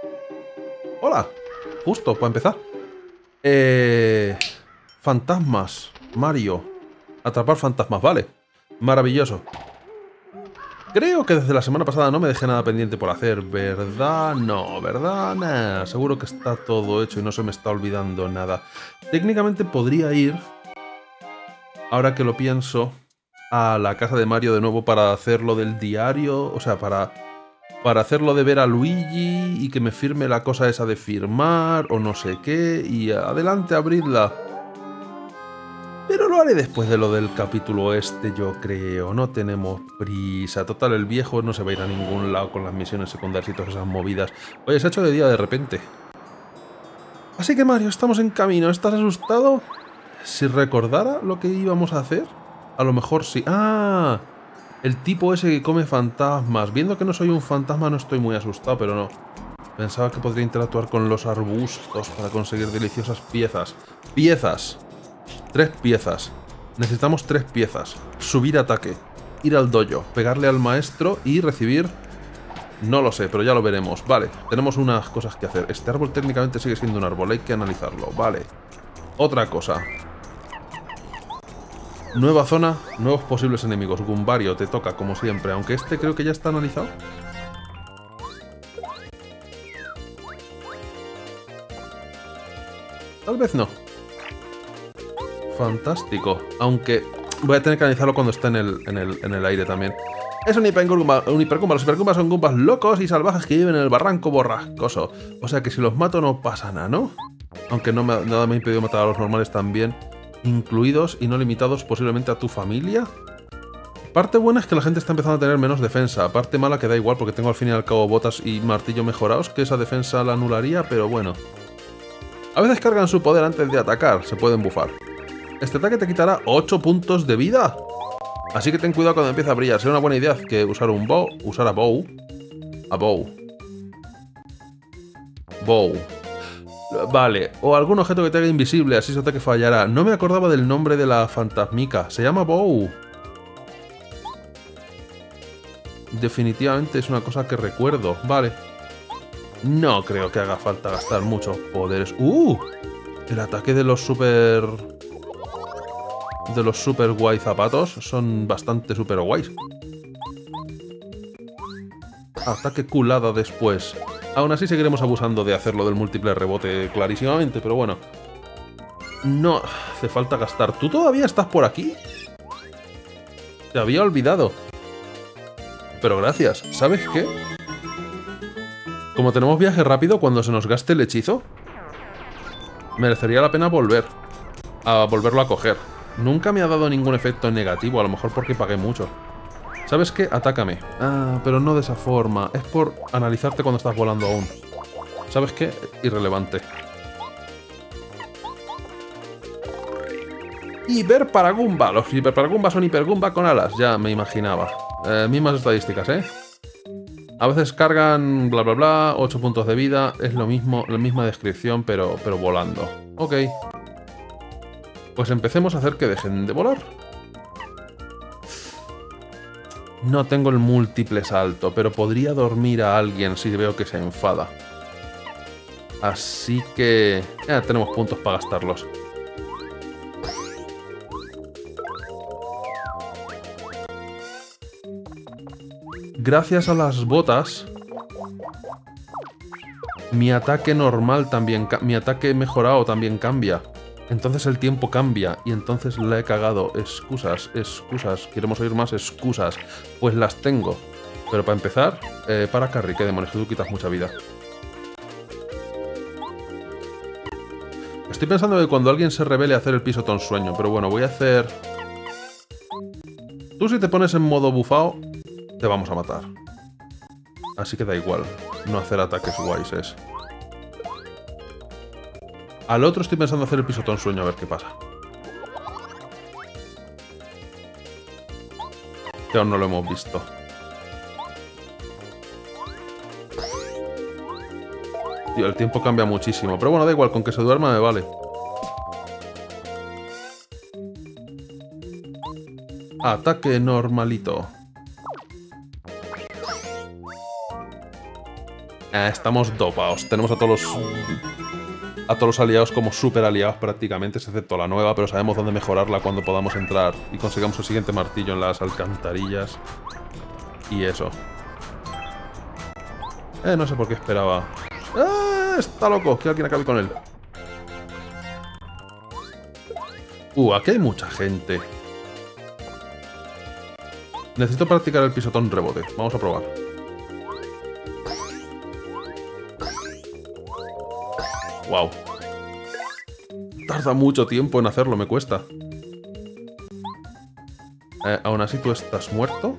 Hola. Justo, para empezar. Fantasmas. Mario. Atrapar fantasmas, vale. Maravilloso. Creo que desde la semana pasada no me dejé nada pendiente por hacer, ¿verdad? No, ¿verdad? Nah, seguro que está todo hecho y no se me está olvidando nada. Técnicamente podría ir, ahora que lo pienso, a la casa de Mario de nuevo para hacerlo del diario, o sea, para hacerlo de ver a Luigi y que me firme la cosa esa de firmar o no sé qué, y adelante, abridla. Pero lo haré después de lo del capítulo este, yo creo. No tenemos prisa. Total, el viejo no se va a ir a ningún lado con las misiones secundarias y todas esas movidas. Oye, se ha hecho de día de repente. Así que Mario, estamos en camino. ¿Estás asustado? Si recordara lo que íbamos a hacer, a lo mejor sí. ¡Ah! El tipo ese que come fantasmas. Viendo que no soy un fantasma no estoy muy asustado, pero no. Pensaba que podría interactuar con los arbustos para conseguir deliciosas piezas. ¡Piezas! 3 piezas. Necesitamos 3 piezas. Subir ataque. Ir al dojo. Pegarle al maestro y recibir... No lo sé, pero ya lo veremos. Vale, tenemos unas cosas que hacer. Este árbol técnicamente sigue siendo un árbol. Hay que analizarlo. Vale. Otra cosa. Nueva zona, nuevos posibles enemigos. Gumbario, te toca, como siempre. Aunque este creo que ya está analizado. Tal vez no. Fantástico. Aunque voy a tener que analizarlo cuando esté en el aire también. Es un hipergumba. Los hipergumbas son gumbas locos y salvajes que viven en el barranco borrascoso. O sea que si los mato no pasa nada, ¿no? Aunque nada me ha impedido matar a los normales también. Incluidos y no limitados posiblemente a tu familia. Parte buena es que la gente está empezando a tener menos defensa. Parte mala que da igual porque tengo al fin y al cabo botas y martillo mejorados, que esa defensa la anularía, pero bueno. A veces cargan su poder antes de atacar, se pueden bufar. Este ataque te quitará 8 puntos de vida. Así que ten cuidado cuando empiece a brillar. Será una buena idea que usar un bow. Usar a bow. A bow. Bow. Vale. O algún objeto que te haga invisible, así su ataque fallará. No me acordaba del nombre de la fantasmica. Se llama bow. Definitivamente es una cosa que recuerdo. Vale. No creo que haga falta gastar muchos poderes. El ataque de los super... guay zapatos son bastante super guays. Ataque culada después. Aún así seguiremos abusando de hacerlo del múltiple rebote clarísimamente, pero bueno. No hace falta gastar. ¿Tú todavía estás por aquí? Te había olvidado. Pero gracias. ¿Sabes qué? Como tenemos viaje rápido, cuando se nos gaste el hechizo, merecería la pena volverlo a coger. Nunca me ha dado ningún efecto negativo, a lo mejor porque pagué mucho. ¿Sabes qué? Atácame. Ah, pero no de esa forma. Es por analizarte cuando estás volando aún. ¿Sabes qué? Irrelevante. Hiperparagumba. Los hiperparagumba son hipergumba con alas. Ya me imaginaba. Mismas estadísticas, ¿eh? A veces cargan bla bla bla, 8 puntos de vida. Es lo mismo, la misma descripción, pero volando. Ok. Pues empecemos a hacer que dejen de volar. No tengo el múltiple salto, pero podría dormir a alguien si veo que se enfada. Así que... ya tenemos puntos para gastarlos. Gracias a las botas, mi ataque normal también... mi ataque mejorado también cambia. Entonces el tiempo cambia y entonces la he cagado. Excusas, excusas. Queremos oír más excusas. Pues las tengo. Pero para empezar, para Carry, que demonios, que tú quitas mucha vida. Estoy pensando que cuando alguien se revele a hacer el pisotón sueño, pero bueno, voy a hacer... Tú si te pones en modo bufao, te vamos a matar. Así que da igual, no hacer ataques guayses. Al otro estoy pensando hacer el pisotón sueño, a ver qué pasa. Que aún no lo hemos visto. Tío, el tiempo cambia muchísimo. Pero bueno, da igual, con que se duerma me vale. Ataque normalito. Estamos dopados. Tenemos a todos los aliados como super aliados prácticamente, excepto la nueva, pero sabemos dónde mejorarla cuando podamos entrar y consigamos el siguiente martillo en las alcantarillas. Y eso. No sé por qué esperaba. Está loco, que alguien acabe con él. Aquí hay mucha gente. Necesito practicar el pisotón rebote. Vamos a probar. Wow. Tarda mucho tiempo en hacerlo, me cuesta. Aún así tú estás muerto.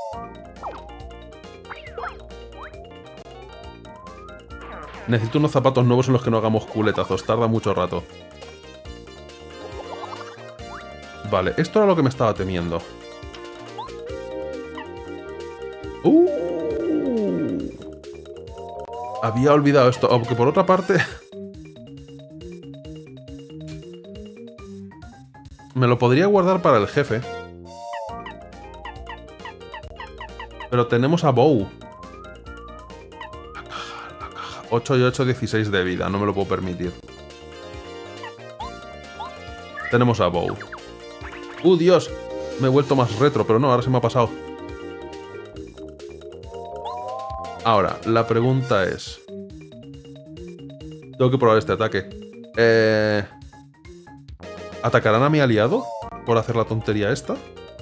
Necesito unos zapatos nuevos en los que no hagamos culetazos. Tarda mucho rato. Vale, esto era lo que me estaba temiendo. Había olvidado esto. Aunque por otra parte... me lo podría guardar para el jefe. Pero tenemos a Bow. La caja. 8 y 8, 16 de vida. No me lo puedo permitir. Tenemos a Bow. Dios. Me he vuelto más retro, pero no, ahora se me ha pasado. Ahora, la pregunta es... tengo que probar este ataque. ¿Atacarán a mi aliado por hacer la tontería esta?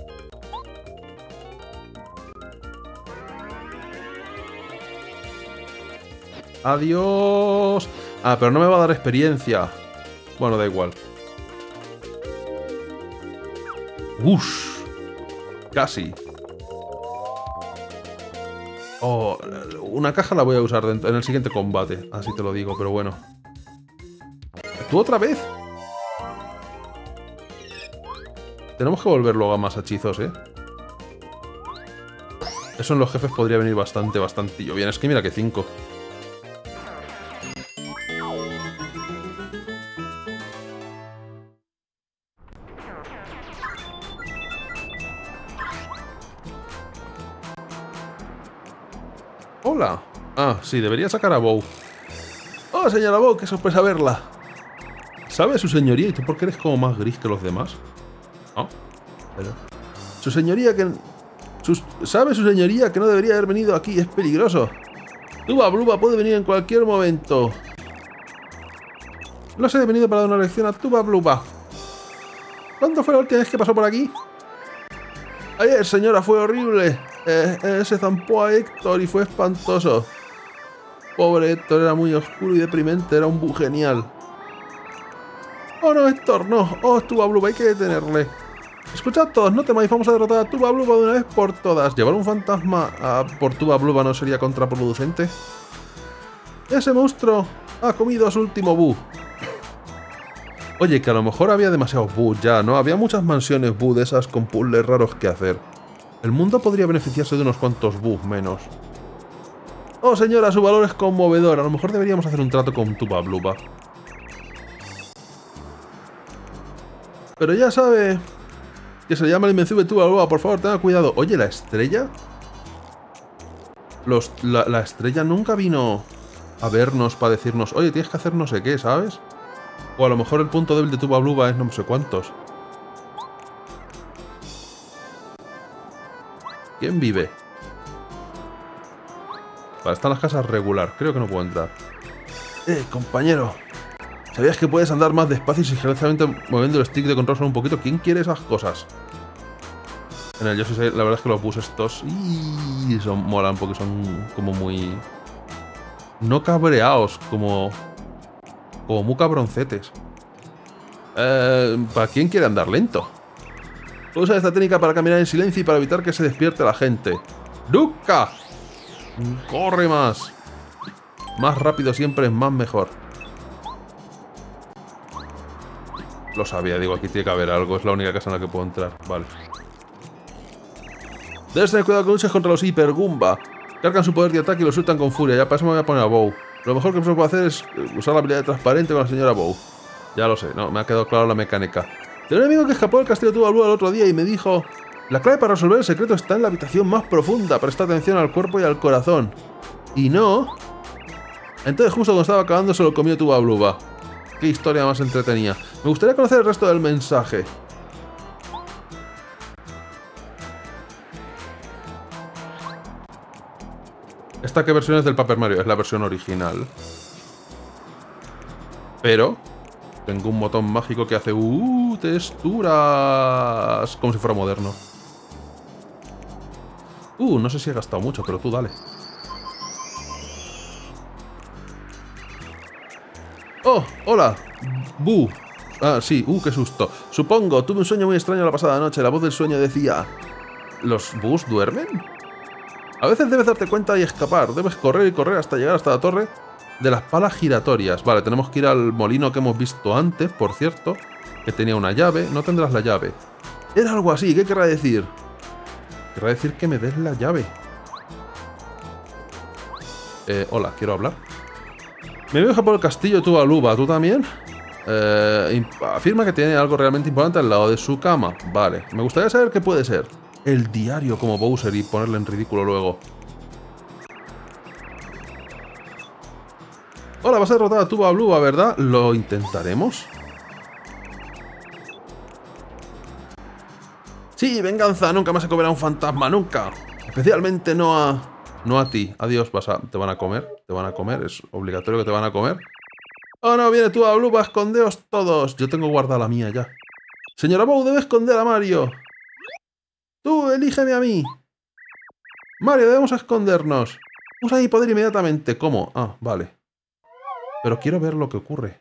¡Adiós! Ah, pero no me va a dar experiencia. Bueno, da igual. ¡Ush! Casi. Oh, una caja la voy a usar en el siguiente combate. Así te lo digo, pero bueno. ¿Tú otra vez? Tenemos que volver luego a más hechizos, ¿eh? Eso en los jefes podría venir bastante bien. Es que mira que 5. Hola. Ah, sí, debería sacar a Bow. Oh, señora Bow, qué sorpresa verla. ¿Sabe su señoría? ¿Y tú por qué eres como más gris que los demás? ¿No? Pero... su señoría que... ¿sabe su señoría que no debería haber venido aquí? Es peligroso. Tuba Bluba puede venir en cualquier momento. No sé, he venido para dar una lección a Tuba Bluba. ¿Cuándo fue la última vez que pasó por aquí? Ayer, señora, fue horrible. Se zampó a Héctor y fue espantoso. Pobre Héctor, era muy oscuro y deprimente, era un bug genial. Oh no, Héctor, no. Oh, Tuba Bluba, hay que detenerle. Escuchad todos, no temáis, vamos a derrotar a Tuba Bluba de una vez por todas. Llevar un fantasma por Tuba Bluba no sería contraproducente. Ese monstruo ha comido a su último bug. Oye, que a lo mejor había demasiados bugs ya, ¿no? Había muchas mansiones bug de esas con puzzles raros que hacer. El mundo podría beneficiarse de unos cuantos bugs menos. Oh, señora, su valor es conmovedor. A lo mejor deberíamos hacer un trato con Tuba Bluba. Pero ya sabe que se llama el invencible Tuba Bluba. Por favor, tenga cuidado. Oye, ¿la estrella? La estrella nunca vino a vernos para decirnos, oye, tienes que hacer no sé qué, ¿sabes? O a lo mejor el punto débil de Tuba Bluba es no sé cuántos. ¿Quién vive? Vale, están las casas regular. Creo que no puedo entrar. Compañero. ¿Sabías que puedes andar más despacio y sigilosamente moviendo el stick de control solo un poquito? ¿Quién quiere esas cosas? En el Yoshi, la verdad es que los bus estos... molan porque son como muy... no cabreados, como muy cabroncetes. ¿Para quién quiere andar lento? Usa esta técnica para caminar en silencio y para evitar que se despierte la gente. ¡Duca! ¡Corre más! Más rápido siempre es más mejor. Lo sabía, digo, aquí tiene que haber algo. Es la única casa en la que puedo entrar. Vale. Debes tener cuidado con luchas contra los Hyper Goomba. Cargan su poder de ataque y lo sueltan con furia. Ya para eso me voy a poner a Bow. Lo mejor que se puede hacer es usar la habilidad de transparente con la señora Bow. Ya lo sé, no, me ha quedado claro la mecánica. Tengo un amigo que escapó del castillo de Tuba Bluba el otro día y me dijo: la clave para resolver el secreto está en la habitación más profunda. Presta atención al cuerpo y al corazón. Y no... Entonces justo cuando estaba acabando se lo comió Tuba Bluba. Qué historia más entretenida. Me gustaría conocer el resto del mensaje. ¿Esta qué versión es del Paper Mario? Es la versión original. Pero tengo un botón mágico que hace texturas. Como si fuera moderno. No sé si he gastado mucho, pero tú dale. ¡Oh! ¡Hola! ¡Bu! Ah, sí, qué susto. Supongo, tuve un sueño muy extraño la pasada noche. La voz del sueño decía... ¿Los bus duermen? A veces debes darte cuenta y escapar. Debes correr y correr hasta llegar hasta la torre de las palas giratorias. Vale, tenemos que ir al molino que hemos visto antes, por cierto. Que tenía una llave. No tendrás la llave. Era algo así, ¿qué querrá decir? Querrá decir que me des la llave. Hola, quiero hablar. Me viaja por el castillo de Tuba Bluba, ¿tú también? Afirma que tiene algo realmente importante al lado de su cama. Vale, me gustaría saber qué puede ser. El diario como Bowser y ponerle en ridículo luego. Hola, vas a derrotar a Tuba Bluba, ¿verdad? ¿Lo intentaremos? Sí, venganza, nunca más se comerá un fantasma, nunca. Especialmente no a ti. Adiós, te van a comer. Te van a comer, es obligatorio que te van a comer. Oh no, viene Tuba Bluba, escondeos todos. Yo tengo guardada la mía ya. Señora Bow, debe esconder a Mario. Tú, elígeme a mí. Mario, debemos escondernos. Usa mi poder inmediatamente. ¿Cómo? Ah, vale. Pero quiero ver lo que ocurre.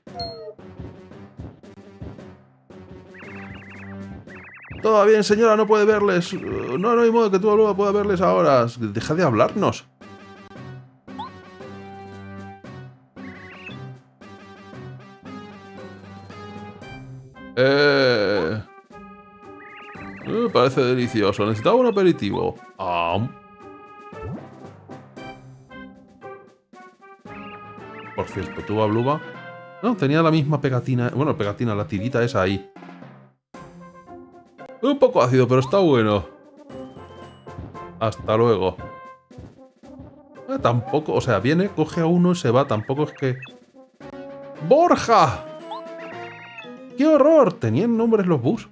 Todo bien, señora, no puede verles. No hay modo que Tuba Bluba pueda verles ahora. Deja de hablarnos. Parece delicioso. Necesitaba un aperitivo. Por cierto, Tuba Bluba... No, tenía la misma pegatina... Bueno, pegatina, la tirita esa ahí. Un poco ácido, pero está bueno. Hasta luego. Tampoco... O sea, viene, coge a uno y se va. Tampoco es que... ¡Borja! ¡Qué horror! ¿Tenían nombres los bus?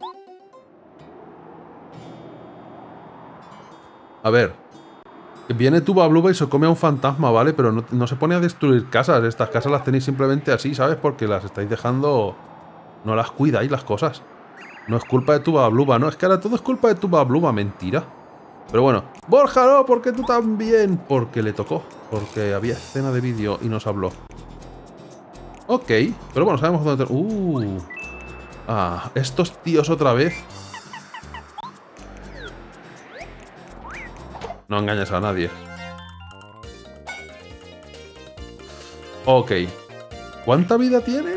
A ver, viene Tuba Bluba y se come a un fantasma, ¿vale? Pero no se pone a destruir casas. Estas casas las tenéis simplemente así, ¿sabes? Porque las estáis dejando... No las cuidáis las cosas. No es culpa de Tuba Bluba, ¿no? Es que ahora todo es culpa de Tuba Bluba, mentira. Pero bueno, Borja, no, porque tú también. Porque le tocó. Porque había escena de vídeo y nos habló. Ok, pero bueno, sabemos dónde... estos tíos otra vez... No engañas a nadie. Ok. ¿Cuánta vida tiene?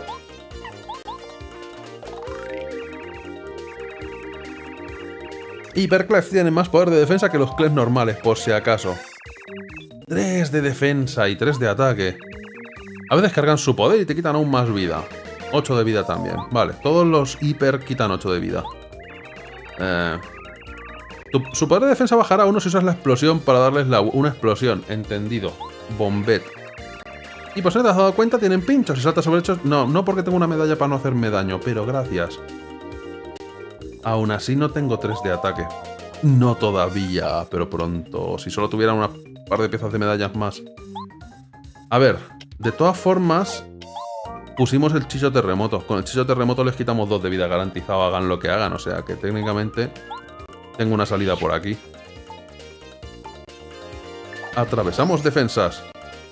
Hyperclef tiene más poder de defensa que los Clef normales, por si acaso. 3 de defensa y 3 de ataque. A veces cargan su poder y te quitan aún más vida. 8 de vida también. Vale, todos los hiper quitan 8 de vida. Su poder de defensa bajará a 1 si usas la explosión para darles una explosión. Entendido. Bombet. Y por si no te has dado cuenta, tienen pinchos y saltas sobre hechos. No porque tengo una medalla para no hacerme daño, pero gracias. Aún así no tengo 3 de ataque. No todavía, pero pronto. Si solo tuviera una par de piezas de medallas más. A ver, de todas formas, pusimos el Chicho Terremoto. Con el Chicho Terremoto les quitamos 2 de vida garantizado, hagan lo que hagan. O sea que técnicamente... Tengo una salida por aquí. Atravesamos defensas.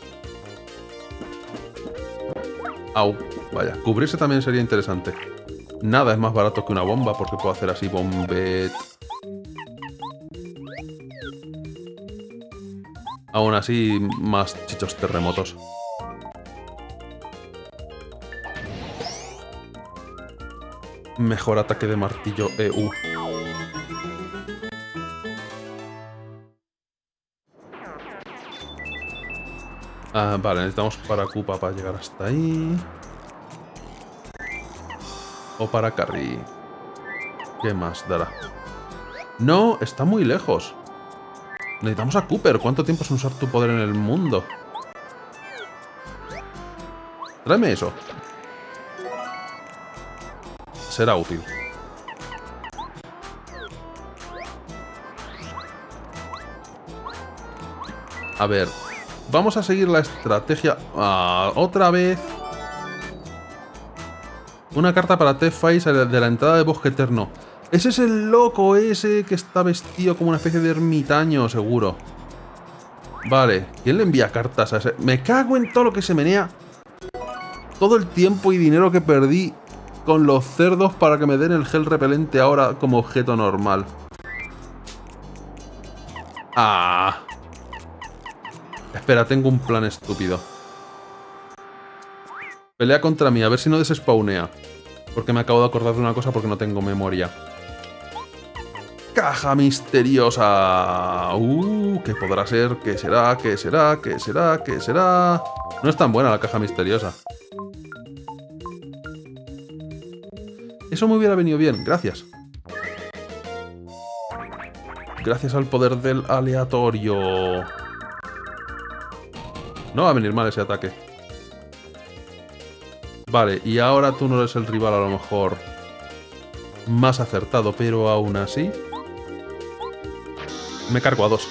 Au. Vaya, cubrirse también sería interesante. Nada es más barato que una bomba porque puedo hacer así bombet. Aún así, más chichos terremotos. Mejor ataque de martillo EU. Vale, necesitamos para Koopa para llegar hasta ahí. O para Carrie. ¿Qué más dará? No, está muy lejos. Necesitamos a Cooper. ¿Cuánto tiempo sin usar tu poder en el mundo? Tráeme eso. Será útil. A ver, vamos a seguir la estrategia. Otra vez. Una carta para T-Face de la entrada de Bosque Eterno. Ese es el loco ese que está vestido como una especie de ermitaño, seguro. Vale, ¿quién le envía cartas a ese? Me cago en todo lo que se menea. Todo el tiempo y dinero que perdí con los cerdos para que me den el gel repelente ahora como objeto normal. Espera, tengo un plan estúpido. Pelea contra mí, a ver si no desespawnea. Porque me acabo de acordar de una cosa porque no tengo memoria. Caja misteriosa. ¿Qué podrá ser? ¿Qué será? ¿Qué será? ¿Qué será? ¿Qué será? No es tan buena la caja misteriosa. Eso me hubiera venido bien, gracias. Gracias al poder del aleatorio. No va a venir mal ese ataque. Vale, y ahora tú no eres el rival a lo mejor más acertado, pero aún así... Me cargo a 2.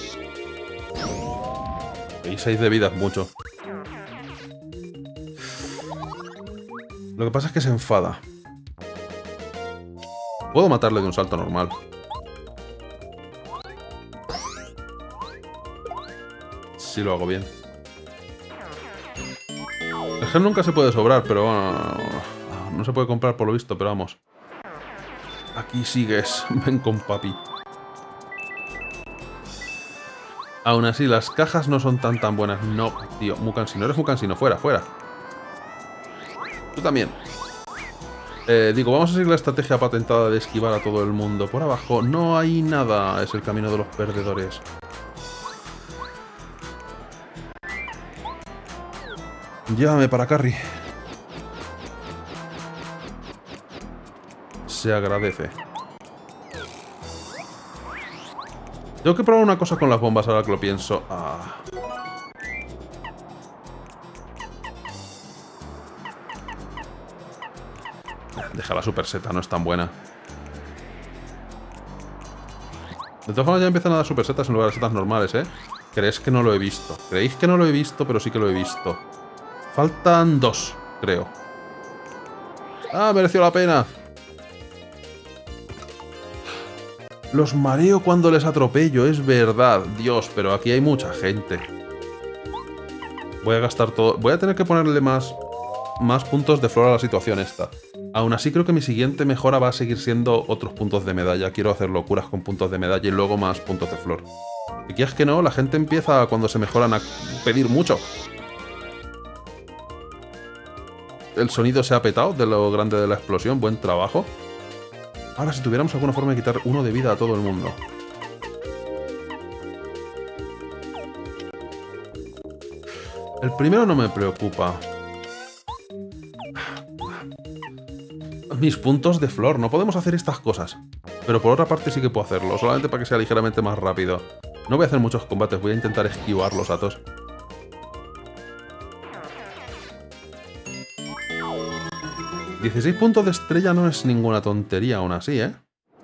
Y 6 de vida es mucho. Lo que pasa es que se enfada. Puedo matarle de un salto normal. Si lo hago bien. El gel nunca se puede sobrar, pero bueno, no se puede comprar por lo visto, pero vamos. Aquí sigues. Ven con papi. Aún así, las cajas no son tan buenas. No, tío. Mucansino. Eres Mucansino. Fuera, fuera. Tú también. Digo, vamos a seguir la estrategia patentada de esquivar a todo el mundo. Por abajo no hay nada. Es el camino de los perdedores. Llévame para Carry. Se agradece. Tengo que probar una cosa con las bombas ahora que lo pienso. Deja la super seta, no es tan buena. De todas formas ya empiezan a dar super setas en lugar de setas normales, ¿eh? ¿Creéis que no lo he visto? Creéis que no lo he visto, pero sí que lo he visto. Faltan 2, creo. Mereció la pena. Los mareo cuando les atropello, es verdad. Dios, pero aquí hay mucha gente. Voy a gastar todo. Voy a tener que ponerle más puntos de flor a la situación esta. Aún así creo que mi siguiente mejora va a seguir siendo otros puntos de medalla. Quiero hacer locuras con puntos de medalla y luego más puntos de flor. Y quieras que no, la gente empieza cuando se mejoran a pedir mucho. El sonido se ha petado de lo grande de la explosión. Buen trabajo. Ahora, si tuviéramos alguna forma de quitar 1 de vida a todo el mundo. El primero no me preocupa. Mis puntos de flor. No podemos hacer estas cosas. Pero por otra parte sí que puedo hacerlo. Solamente para que sea ligeramente más rápido. No voy a hacer muchos combates. Voy a intentar esquivarlos a todos. $16 puntos de estrella no es ninguna tontería aún así, ¿eh?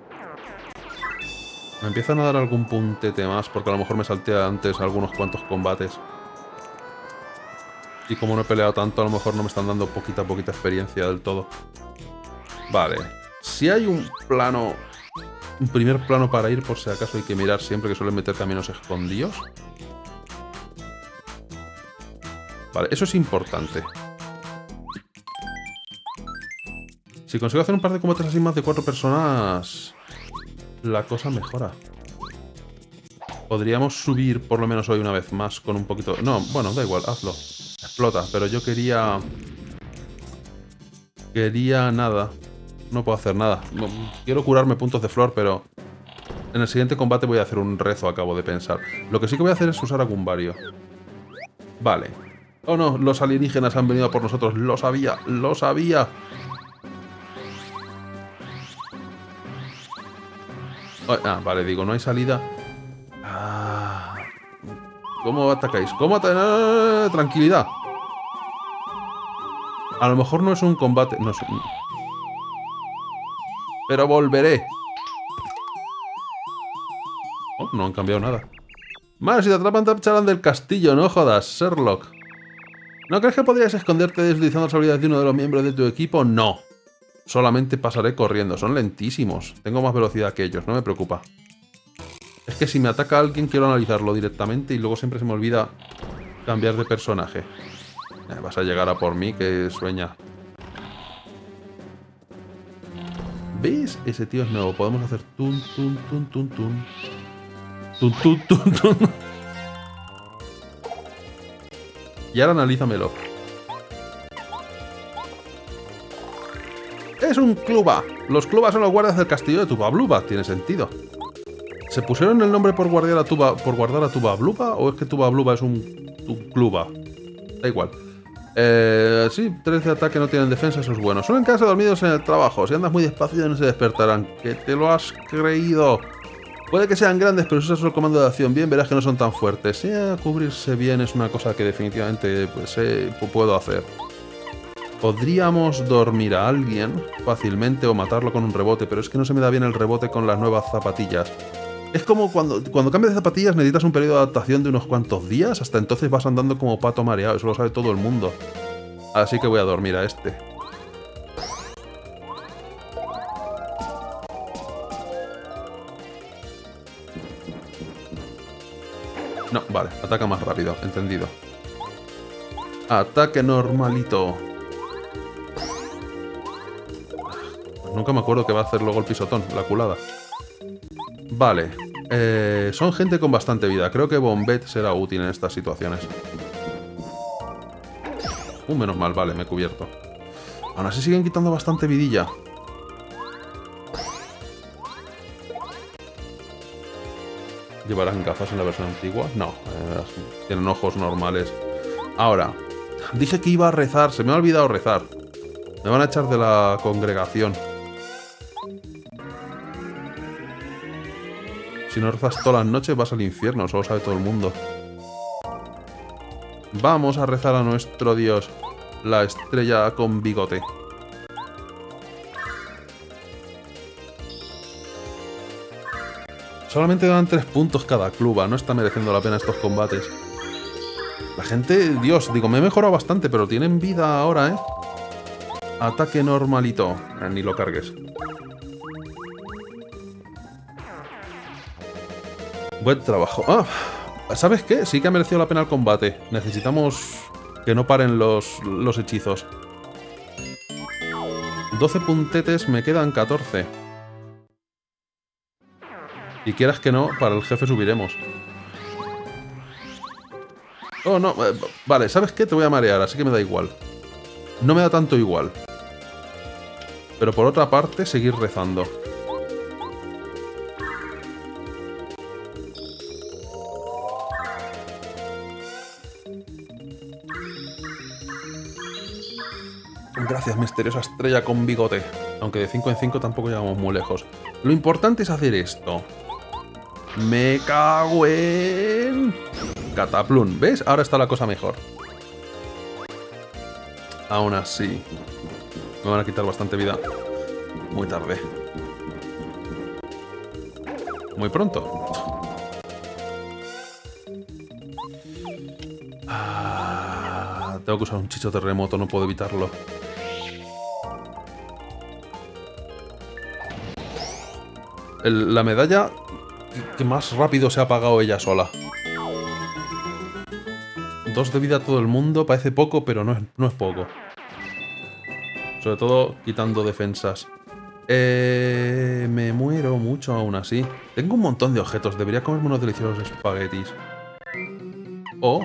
Me empiezan a dar algún puntete más, porque a lo mejor me salté antes algunos cuantos combates. Y como no he peleado tanto, a lo mejor no me están dando poquita experiencia del todo. Vale. Si hay un plano... Un primer plano para ir, por si acaso hay que mirar siempre, que suelen meter caminos escondidos. Vale, eso es importante. Si consigo hacer un par de combates así más de 4 personas, la cosa mejora. Podríamos subir por lo menos hoy una vez más con un poquito... No, bueno, da igual, hazlo. Explota, pero yo quería... nada. No puedo hacer nada. No, quiero curarme puntos de flor, pero... En el siguiente combate voy a hacer un rezo, acabo de pensar. Lo que sí que voy a hacer es usar a Gumbario. Vale. Oh no, los alienígenas han venido a por nosotros. Lo sabía, lo sabía. Vale, digo, no hay salida. ¿Cómo atacáis? ¿Cómo atacáis? Tranquilidad. A lo mejor no es un combate... No es un... Pero volveré. Oh, no han cambiado nada. Más, si te atrapan te echarán del castillo, no jodas, Sherlock. ¿No crees que podrías esconderte deslizando las habilidades de uno de los miembros de tu equipo? No. Solamente pasaré corriendo, son lentísimos. Tengo más velocidad que ellos, no me preocupa. Es que si me ataca alguien quiero analizarlo directamente y luego siempre se me olvida cambiar de personaje. Vas a llegar a por mí, que sueña. ¿Ves? Ese tío es nuevo. Podemos hacer tun, tun, tun, tun, tun. Tun, tun, tun, tun. Y ahora analízamelo. Es un cluba. Los clubas son los guardias del castillo de Tubabluba. Tiene sentido. ¿Se pusieron el nombre por guardar a Tubabluba? ¿O es que Tubabluba es un cluba? Da igual. Sí, 3 de ataque, no tienen defensa, eso es bueno. Suelen quedarse dormidos en el trabajo. Si andas muy despacio no se despertarán. ¿Que te lo has creído? Puede que sean grandes, pero si usas el comando de acción bien, verás que no son tan fuertes. Cubrirse bien es una cosa que definitivamente pues, puedo hacer. Podríamos dormir a alguien fácilmente o matarlo con un rebote, pero es que no se me da bien el rebote con las nuevas zapatillas. Es como cuando cambias de zapatillas necesitas un periodo de adaptación de unos cuantos días, hasta entonces vas andando como pato mareado, eso lo sabe todo el mundo. Así que voy a dormir a este. No, vale, ataca más rápido, entendido. Ataque normalito. Nunca me acuerdo qué va a hacer luego el pisotón, la culada. Vale. Son gente con bastante vida. Creo que Bombette será útil en estas situaciones. Menos mal, vale, me he cubierto. Aún así siguen quitando bastante vidilla. ¿Llevarán gafas en la versión antigua? No, tienen ojos normales. Ahora, dije que iba a rezar, se me ha olvidado rezar. Me van a echar de la congregación. Si no rezas todas las noches vas al infierno, eso lo sabe todo el mundo. Vamos a rezar a nuestro Dios, la estrella con bigote. Solamente dan 3 puntos cada club, no está mereciendo la pena estos combates. La gente, Dios, digo, me he mejorado bastante, pero tienen vida ahora, ¿eh? Ataque normalito. Ni lo cargues. Buen trabajo. Ah, ¿sabes qué? Sí que ha merecido la pena el combate. Necesitamos que no paren los hechizos. 12 puntetes, me quedan 14. Y quieras que no, para el jefe subiremos. Oh, no. Vale, ¿sabes qué? Te voy a marear, así que me da igual. No me da tanto igual. Pero por otra parte, seguir rezando. Gracias, misteriosa estrella con bigote. Aunque de 5 en 5 tampoco llegamos muy lejos. Lo importante es hacer esto. Me cago en... Cataplum. ¿Ves? Ahora está la cosa mejor. Aún así. Me van a quitar bastante vida. Muy tarde. Muy pronto. Tengo que usar un chicho terremoto, no puedo evitarlo. La medalla que más rápido se ha apagado ella sola. 2 de vida a todo el mundo, parece poco, pero no es poco. Sobre todo quitando defensas. Me muero mucho aún así. Tengo un montón de objetos, debería comerme unos deliciosos espaguetis. O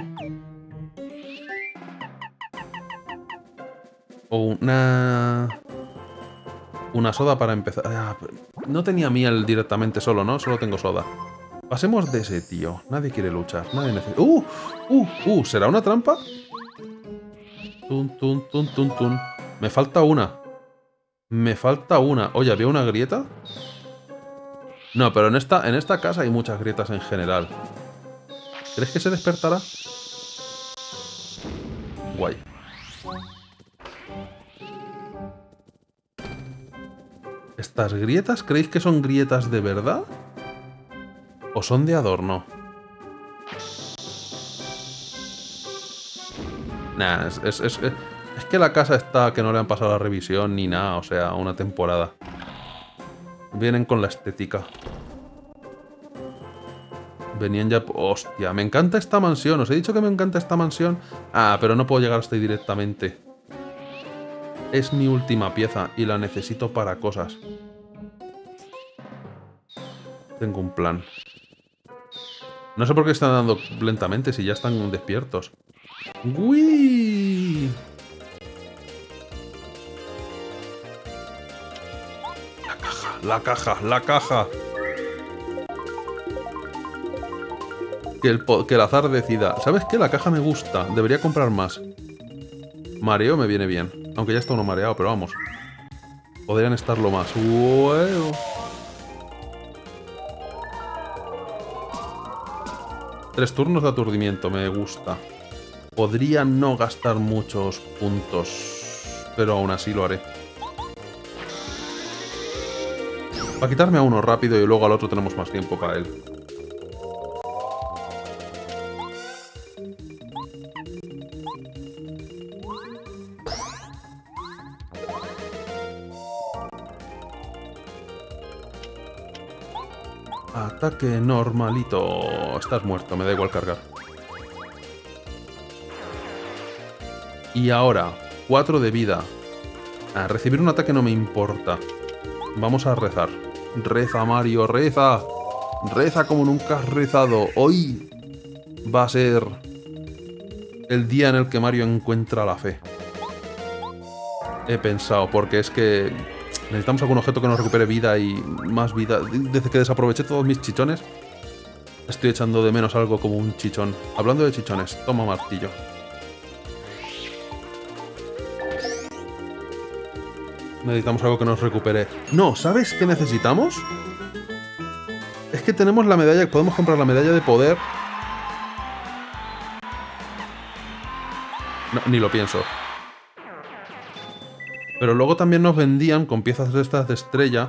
una soda para empezar. No tenía miel directamente solo, ¿no? Solo tengo soda. Pasemos de ese tío. Nadie quiere luchar. Nadie necesita... ¿Será una trampa? Tun, tun, tun, tun, tun. Me falta una. Me falta una. Oye, ¿había una grieta? No, pero en esta casa hay muchas grietas en general. ¿Crees que se despertará? Guay. ¿Estas grietas creéis que son grietas de verdad? ¿O son de adorno? Nah, es que la casa está que no le han pasado la revisión ni nada, o sea, una temporada. Vienen con la estética. Venían ya... Hostia, me encanta esta mansión. ¿Os he dicho que me encanta esta mansión? Ah, pero no puedo llegar hasta ahí directamente. Es mi última pieza y la necesito para cosas. Tengo un plan. No sé por qué están dando lentamente si ya están despiertos. ¡Uy! La caja, la caja, la caja. Que el azar decida. ¿Sabes qué? La caja me gusta. Debería comprar más. Mareo me viene bien. Aunque ya está uno mareado, pero vamos. Podrían estarlo más. ¡Wow! Tres turnos de aturdimiento. Me gusta. Podría no gastar muchos puntos. Pero aún así lo haré. Para quitarme a uno rápido y luego al otro tenemos más tiempo para él. Ataque normalito. Estás muerto, me da igual cargar. Y ahora, 4 de vida. Recibir un ataque no me importa. Vamos a rezar. Reza, Mario, reza. Reza como nunca has rezado. Hoy va a ser el día en el que Mario encuentra la fe. He pensado, porque es que necesitamos algún objeto que nos recupere vida y más vida. Desde que desaproveché todos mis chichones, estoy echando de menos algo como un chichón. Hablando de chichones, toma martillo. Necesitamos algo que nos recupere. No, ¿sabes qué necesitamos? Es que tenemos la medalla, podemos comprar la medalla de poder. No, ni lo pienso. Pero luego también nos vendían, con piezas de estas de estrella,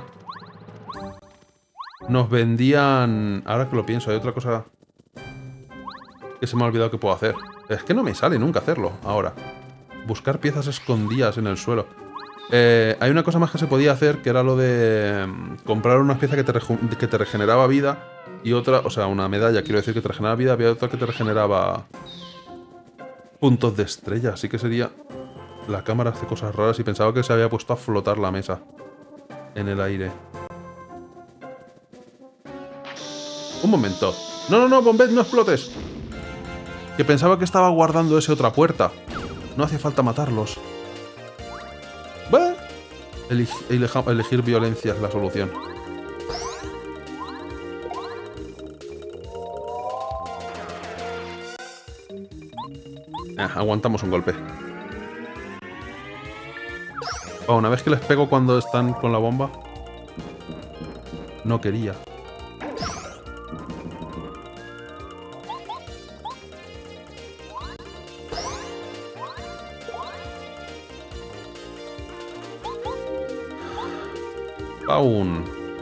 nos vendían... Ahora que lo pienso, hay otra cosa que se me ha olvidado que puedo hacer. Es que no me sale nunca hacerlo, ahora. Buscar piezas escondidas en el suelo. Hay una cosa más que se podía hacer, que era lo de comprar una pieza que te regeneraba vida y otra, o sea, una medalla, quiero decir, que te regeneraba vida, había otra que te regeneraba puntos de estrella, así que sería... La cámara hace cosas raras y pensaba que se había puesto a flotar la mesa en el aire. Un momento. No, no, no, Bombette, no explotes. Que pensaba que estaba guardando esa otra puerta. No hacía falta matarlos. Bueno, elegir violencia es la solución. Aguantamos un golpe. Una vez que les pego cuando están con la bomba. No quería. Aún.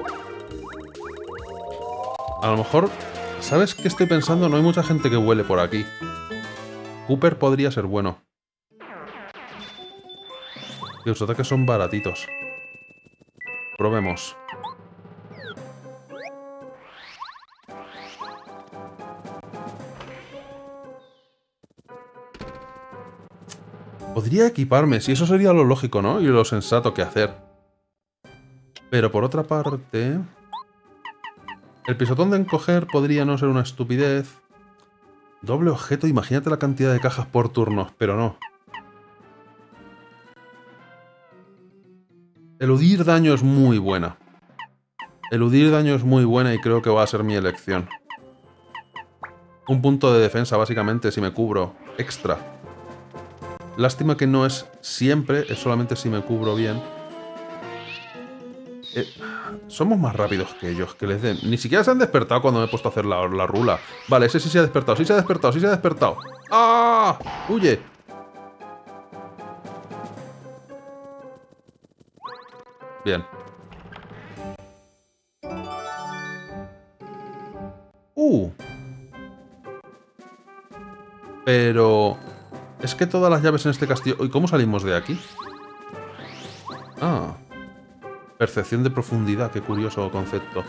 A lo mejor... ¿Sabes qué estoy pensando? No hay mucha gente que huele por aquí. Cooper podría ser bueno. Y los ataques son baratitos. Probemos. Podría equiparme, si eso sería lo lógico, ¿no? Y lo sensato que hacer. Pero por otra parte... El pisotón de encoger podría no ser una estupidez. Doble objeto, imagínate la cantidad de cajas por turnos, pero no. Eludir daño es muy buena. Eludir daño es muy buena y creo que va a ser mi elección. Un punto de defensa, básicamente, si me cubro extra. Lástima que no es siempre, es solamente si me cubro bien. Somos más rápidos que ellos, que les den... Ni siquiera se han despertado cuando me he puesto a hacer la rula. Vale, ese sí se ha despertado, sí se ha despertado, sí se ha despertado. ¡Ah! ¡Huye! Bien. Pero... es que todas las llaves en este castillo... ¿Y cómo salimos de aquí? Ah. Percepción de profundidad, qué curioso concepto.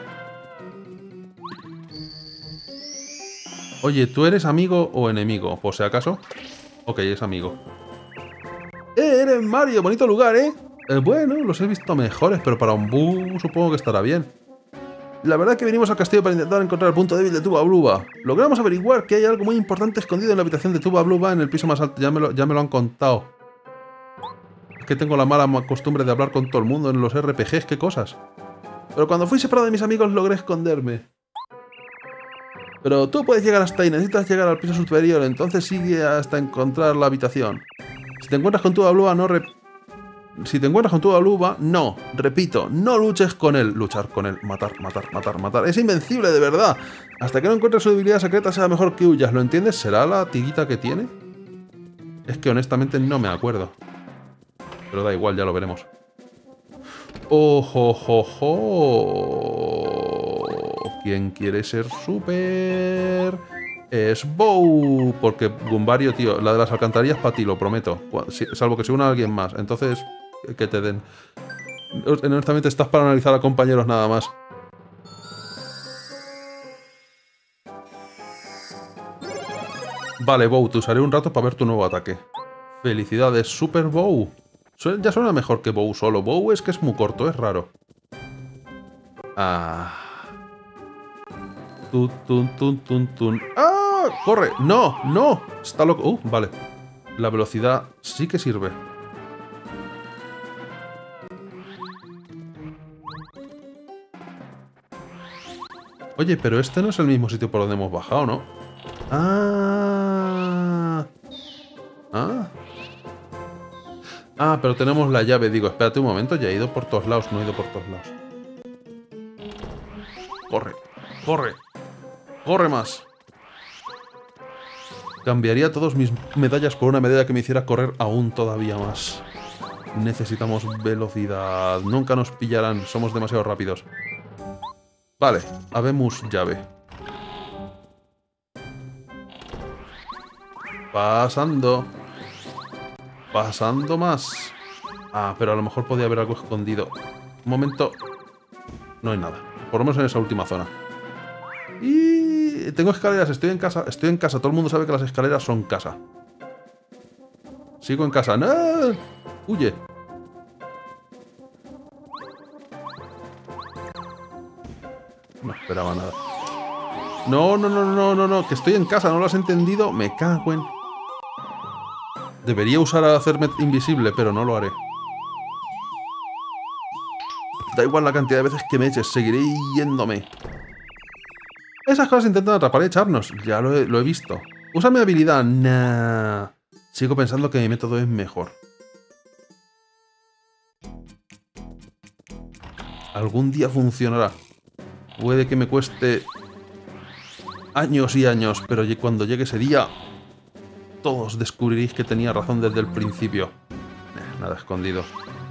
Oye, ¿tú eres amigo o enemigo? Por si acaso. Ok, es amigo. Eres Mario, bonito lugar, ¿eh? Bueno, los he visto mejores, pero para un búho supongo que estará bien. La verdad que venimos al castillo para intentar encontrar el punto débil de Tuba Bluba. Logramos averiguar que hay algo muy importante escondido en la habitación de Tuba Bluba en el piso más alto. Ya me lo han contado. Es que tengo la mala costumbre de hablar con todo el mundo en los RPGs, qué cosas. Pero cuando fui separado de mis amigos logré esconderme. Pero tú puedes llegar hasta ahí, necesitas llegar al piso superior, entonces sigue hasta encontrar la habitación. Si te encuentras con Tuba Bluba, no, repito, no luches con él. Luchar con él, matar. Es invencible, de verdad. Hasta que no encuentres su debilidad secreta será mejor que huyas, ¿lo entiendes? ¿Será la tiguita que tiene? Es que honestamente no me acuerdo. Pero da igual, ya lo veremos. ¿Quién quiere ser súper? Es Bow. Porque Gumbario, tío, la de las alcantarillas para ti, lo prometo. Salvo que se una a alguien más. Entonces, que te den. Honestamente, estás para analizar a compañeros nada más. Vale, Bow, te usaré un rato para ver tu nuevo ataque. Felicidades, Super Bow. Ya suena mejor que Bow solo. Bow es que es muy corto, es raro. Ah. ¡Ah! ¡Corre! ¡No! Está loco. Vale. La velocidad sí que sirve. Oye, pero este no es el mismo sitio por donde hemos bajado, ¿no? Pero tenemos la llave. Digo, espérate un momento, ya he ido por todos lados. No he ido por todos lados. ¡Corre más! Cambiaría todas mis medallas por una medalla que me hiciera correr aún todavía más. Necesitamos velocidad. Nunca nos pillarán, somos demasiado rápidos. Vale, habemos llave. Pasando más. Pero a lo mejor podía haber algo escondido. Un momento. No hay nada. Por lo menos en esa última zona. Y tengo escaleras, estoy en casa. Todo el mundo sabe que las escaleras son casa. Sigo en casa. ¡No! Huye. No esperaba nada. No, que estoy en casa, ¿no lo has entendido? Me cago en... Debería usar a hacerme invisible, pero no lo haré. Da igual la cantidad de veces que me eches, seguiré yéndome. Esas cosas intentan atrapar y echarnos, ya lo he visto. Usa mi habilidad, nah. Sigo pensando que mi método es mejor. Algún día funcionará. Puede que me cueste años y años, pero cuando llegue ese día, todos descubriréis que tenía razón desde el principio. Nada escondido.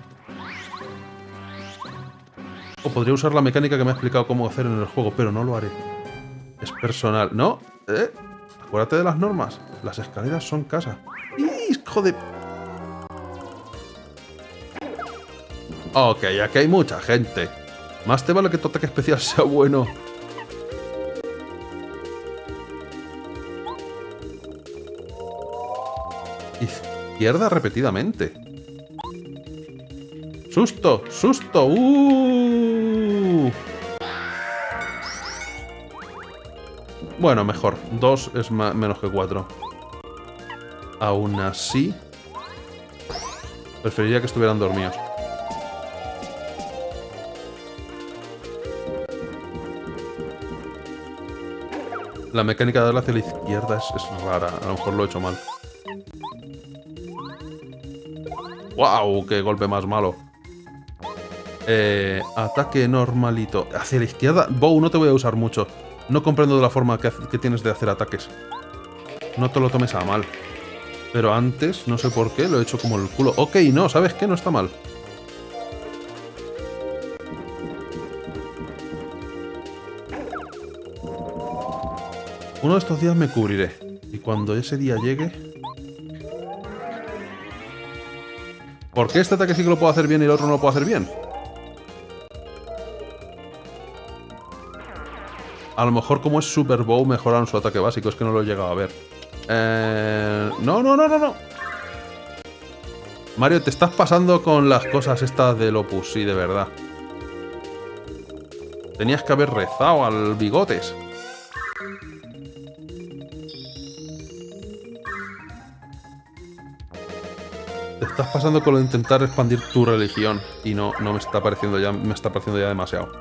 O podría usar la mecánica que me ha explicado cómo hacer en el juego, pero no lo haré. Es personal. ¿No? Acuérdate de las normas. Las escaleras son casa. ¡Hijo de... Ok, aquí hay mucha gente. Más te vale que tu ataque especial sea bueno. Izquierda repetidamente. ¡Susto! ¡Susto! Bueno, mejor. 2 es menos que 4. Aún así... preferiría que estuvieran dormidos. La mecánica de darle hacia la izquierda es rara. A lo mejor lo he hecho mal. ¡Wow! ¡Qué golpe más malo! Ataque normalito. Hacia la izquierda. Bow, no te voy a usar mucho. No comprendo de la forma que tienes de hacer ataques. No te lo tomes a mal. Pero antes, no sé por qué, lo he hecho como el culo. Ok, no, ¿sabes qué? No está mal. Uno de estos días me cubriré. Y cuando ese día llegue... ¿Por qué este ataque sí que lo puedo hacer bien y el otro no lo puedo hacer bien? A lo mejor como es Super Bow mejoraron su ataque básico. Es que no lo he llegado a ver. No, no, no, no, no. Mario, te estás pasando con las cosas estas del Opus, sí, de verdad. Tenías que haber rezado al Bigotes. Te estás pasando con lo de intentar expandir tu religión. Y no me está pareciendo ya. Me está pareciendo ya demasiado.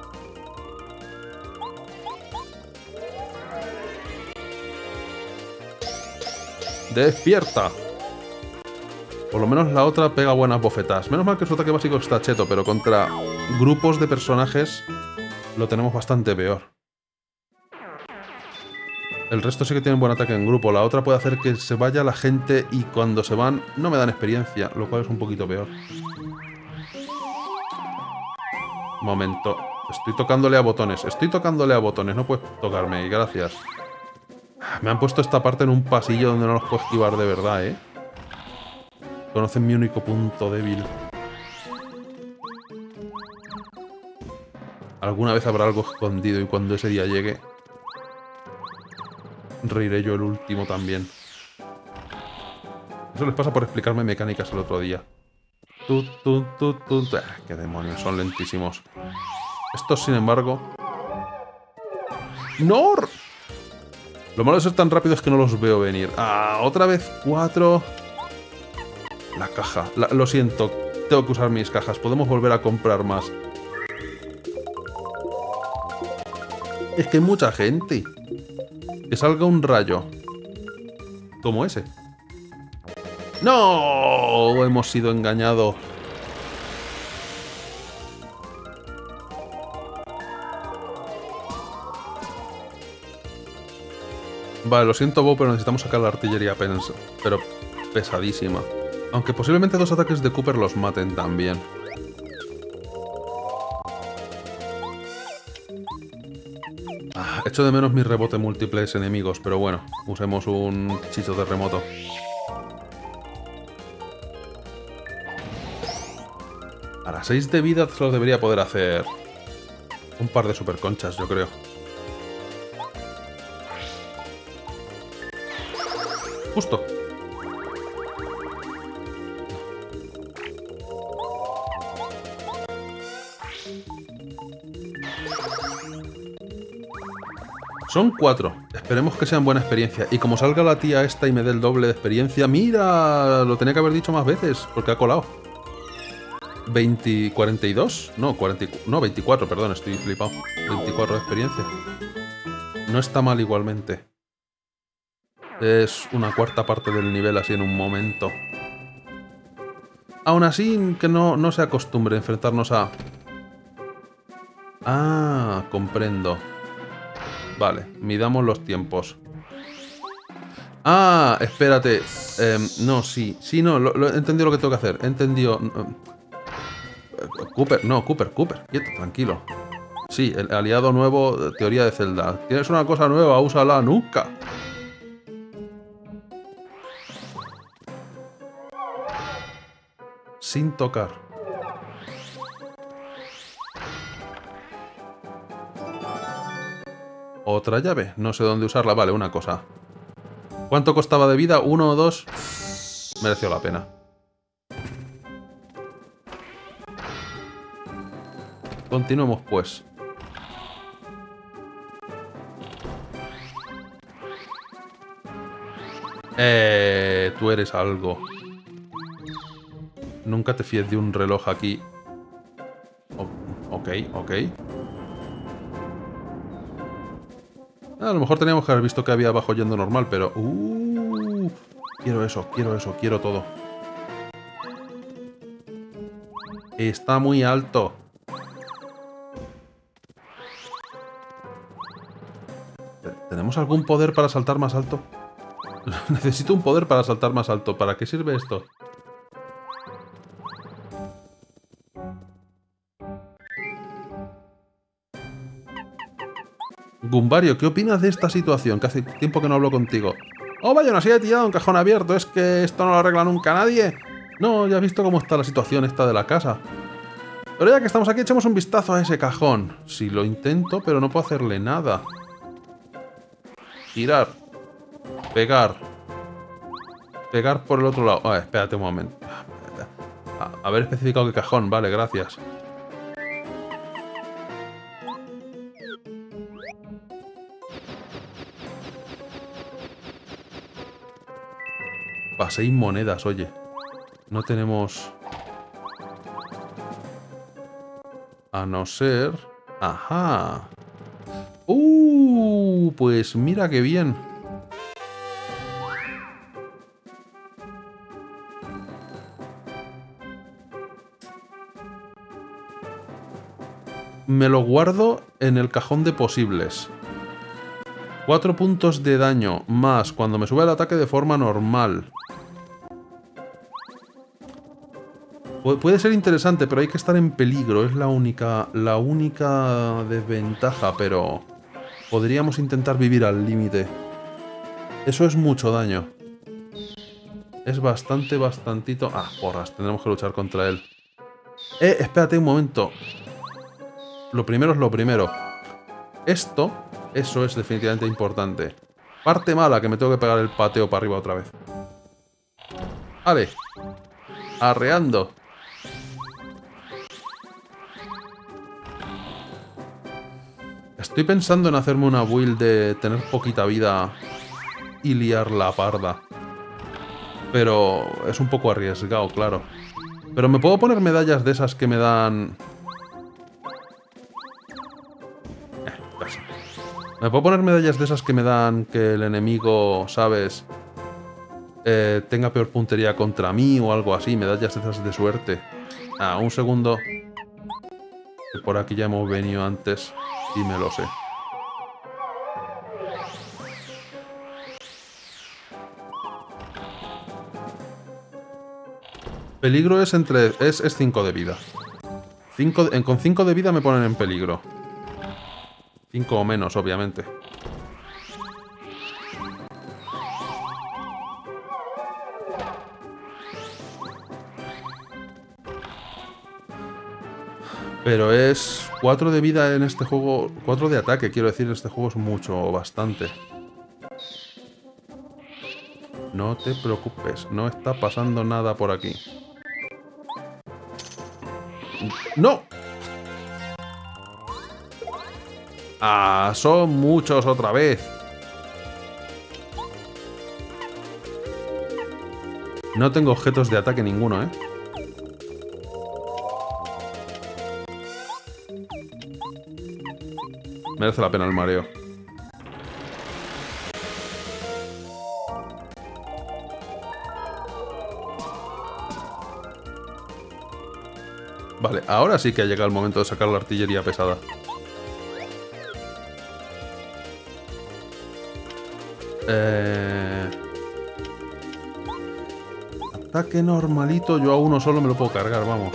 ¡Despierta! Por lo menos la otra pega buenas bofetas. Menos mal que su ataque básico está cheto, pero contra grupos de personajes lo tenemos bastante peor. El resto sí que tienen buen ataque en grupo. La otra puede hacer que se vaya la gente y cuando se van no me dan experiencia, lo cual es un poquito peor. Momento. Estoy tocándole a botones. Estoy tocándole a botones. No puedes tocarme. Y gracias. Me han puesto esta parte en un pasillo donde no los puedo esquivar de verdad, ¿eh? Conocen mi único punto débil. Alguna vez habrá algo escondido y cuando ese día llegue... reiré yo el último también. Eso les pasa por explicarme mecánicas el otro día. ¡Qué demonios! Son lentísimos. Estos, sin embargo... ¡No! Lo malo de ser tan rápido es que no los veo venir. ¡Ah! Otra vez 4... La caja. Lo siento. Tengo que usar mis cajas. Podemos volver a comprar más. Es que hay mucha gente. Que salga un rayo. Como ese. ¡No! Hemos sido engañados. Vale, lo siento, Bo, pero necesitamos sacar la artillería pero pesadísima. Aunque posiblemente 2 ataques de Cooper los maten también. Echo de menos mi rebote múltiples enemigos, pero bueno, usemos un chicho terremoto. Para 6 de vida solo debería poder hacer un par de superconchas, yo creo. Justo. Son 4. Esperemos que sean buena experiencia. Y como salga la tía esta y me dé el doble de experiencia... ¡Mira! Lo tenía que haber dicho más veces, porque ha colado. 42? No, 24, perdón, estoy flipado. 24 de experiencia. No está mal igualmente. Es una cuarta parte del nivel así en un momento. Aún así, que no se acostumbre a enfrentarnos a... Ah, comprendo. Vale, midamos los tiempos. Ah, espérate. No, sí. Sí, no, he entendido lo que tengo que hacer. He entendido... Cooper, no, Cooper. Quieto, tranquilo. Sí, el aliado nuevo, teoría de Zelda. Tienes una cosa nueva, úsala nunca. Sin tocar. Otra llave. No sé dónde usarla. Vale, una cosa. ¿Cuánto costaba de vida? 1 o 2. Mereció la pena. Continuemos, pues. Tú eres algo. Nunca te fíes de un reloj aquí. Ok. A lo mejor teníamos que haber visto que había abajo yendo normal, pero... quiero eso, quiero todo. Está muy alto. ¿Tenemos algún poder para saltar más alto? Necesito un poder para saltar más alto. ¿Para qué sirve esto? Gumbario, ¿qué opinas de esta situación? Que hace tiempo que no hablo contigo. Oh, vaya, no se ha tirado un cajón abierto. ¿Es que esto no lo arregla nunca nadie? No, ya has visto cómo está la situación esta de la casa. Pero ya que estamos aquí, echemos un vistazo a ese cajón. Sí, lo intento, pero no puedo hacerle nada. Girar. Pegar. Pegar por el otro lado. Ah, espérate un momento. Haber especificado qué cajón. Vale, gracias. Paséis monedas, oye. No tenemos... A no ser... ¡Ajá! Pues mira qué bien. Me lo guardo en el cajón de posibles. 4 puntos de daño más cuando me sube el ataque de forma normal. Puede ser interesante, pero hay que estar en peligro. Es la única desventaja, pero podríamos intentar vivir al límite. Eso es mucho daño. Es bastantito... Ah, porras, tendremos que luchar contra él. Espérate un momento. Lo primero es lo primero. Eso es definitivamente importante. Parte mala, que me tengo que pegar el pateo para arriba otra vez. Vale. Arreando. Estoy pensando en hacerme una build de tener poquita vida y liar la parda. Pero es un poco arriesgado, claro. Pero me puedo poner medallas de esas que me dan... Me puedo poner medallas de esas que me dan que el enemigo, ¿sabes? Tenga peor puntería contra mí o algo así. Medallas de esas de suerte. Ah, un segundo. Que por aquí ya hemos venido antes y me lo sé. Peligro es entre... Es 5 de vida. Con 5 de vida me ponen en peligro. 5 o menos, obviamente. Pero es 4 de vida en este juego... 4 de ataque, quiero decir, en este juego es mucho o bastante. No te preocupes, no está pasando nada por aquí. ¡No! ¡Ah! Son muchos otra vez. No tengo objetos de ataque ninguno, ¿eh? Merece la pena el mareo. Vale, ahora sí que ha llegado el momento de sacar la artillería pesada. Ataque normalito, yo a uno solo me lo puedo cargar, vamos.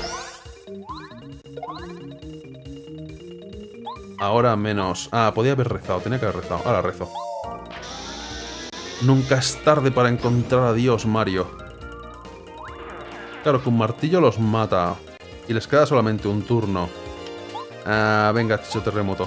Ahora menos... Ah, podía haber rezado, tenía que haber rezado. Ahora rezo. Nunca es tarde para encontrar a Dios, Mario. Claro, que un martillo los mata. Y les queda solamente un turno. Ah, venga, chicho terremoto.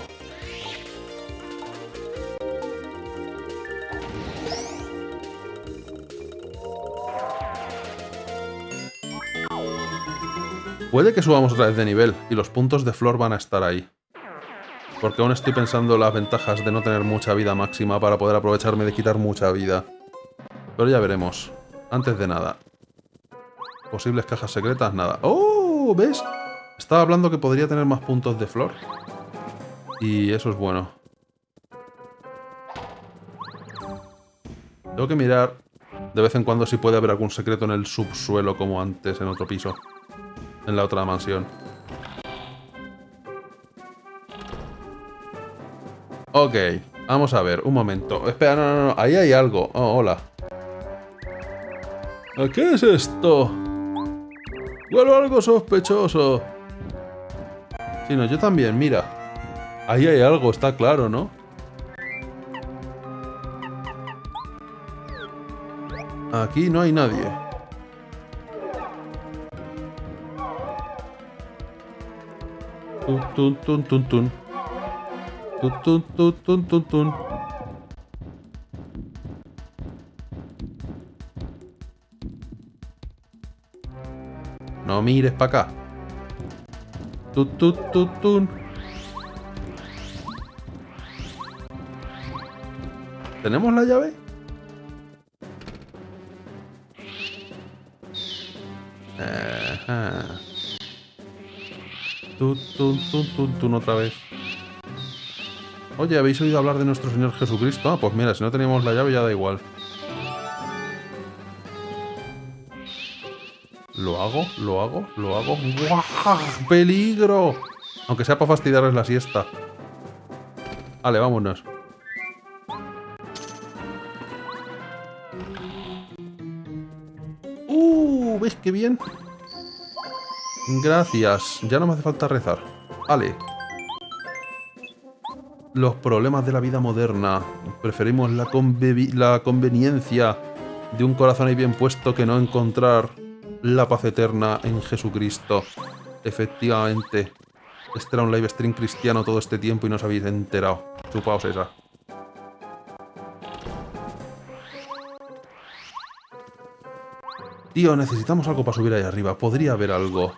Puede que subamos otra vez de nivel y los puntos de flor van a estar ahí. Porque aún estoy pensando las ventajas de no tener mucha vida máxima para poder aprovecharme de quitar mucha vida. Pero ya veremos. Antes de nada. Posibles cajas secretas, nada. ¡Oh! ¿Ves? Estaba hablando que podría tener más puntos de flor. Y eso es bueno. Tengo que mirar de vez en cuando si puede haber algún secreto en el subsuelo como antes en otro piso. En la otra mansión. Ok, vamos a ver, un momento. Espera, no, ahí hay algo. Oh, hola. ¿Qué es esto? Huele algo sospechoso. Sí, no, yo también, mira. Ahí hay algo, está claro, ¿no? Aquí no hay nadie. Tun, tun, tun, tun, tun. Tun, tun, tun, tun, tun, tun. No mires para acá. Tun, tun, tun, tun. ¿Tenemos la llave? Ajá. Tun, tun, tun, tun, tun, otra vez. Oye, ¿habéis oído hablar de nuestro Señor Jesucristo? Ah, pues mira, si no teníamos la llave ya da igual. ¿Lo hago? ¿Lo hago? ¿Lo hago? ¡Guau! ¡Peligro! Aunque sea para fastidiarles la siesta. Vale, vámonos. ¿Ves qué bien? Gracias. Ya no me hace falta rezar. Vale. Los problemas de la vida moderna. Preferimos la conveniencia de un corazón ahí bien puesto que no encontrar la paz eterna en Jesucristo. Efectivamente. Este era un live stream cristiano todo este tiempo y no os habéis enterado. Chupaos esa. Tío, necesitamos algo para subir ahí arriba. Podría haber algo.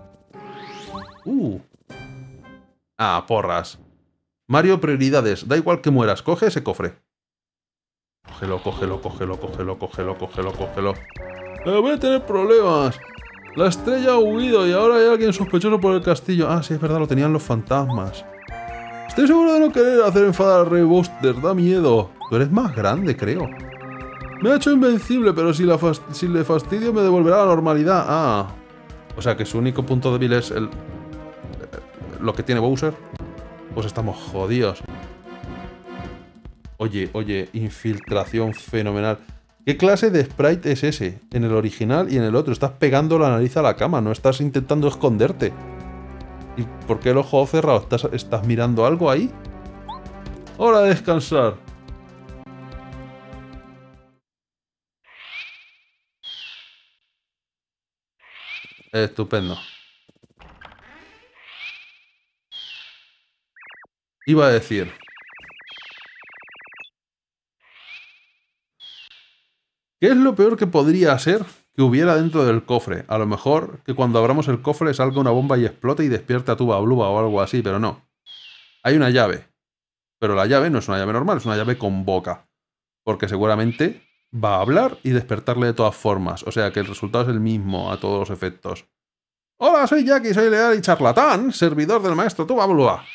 Ah, porras. Mario, prioridades. Da igual que mueras. Coge ese cofre. Cógelo, cógelo, cógelo, cógelo, cógelo, cógelo, cógelo. Voy a tener problemas. La estrella ha huido y ahora hay alguien sospechoso por el castillo. Ah, sí, es verdad, lo tenían los fantasmas. Estoy seguro de no querer hacer enfadar al Rey Buster. Da miedo. Tú eres más grande, creo. Me ha hecho invencible, pero si le fastidio me devolverá la normalidad. Ah. O sea que su único punto débil es lo que tiene Bowser. Pues estamos jodidos. Oye, oye, infiltración fenomenal. ¿Qué clase de sprite es ese? En el original y en el otro. Estás pegando la nariz a la cama, no estás intentando esconderte. ¿Y por qué el ojo cerrado? ¿Estás mirando algo ahí? ¡Hora de descansar! Estupendo. Iba a decir... ¿Qué es lo peor que podría ser que hubiera dentro del cofre? A lo mejor que cuando abramos el cofre salga una bomba y explote y despierte a Tuba Bluba o algo así, pero no. Hay una llave. Pero la llave no es una llave normal, es una llave con boca. Porque seguramente va a hablar y despertarle de todas formas. O sea que el resultado es el mismo a todos los efectos. Hola, soy Jackie, soy leal y charlatán, servidor del maestro Tuba Bluba.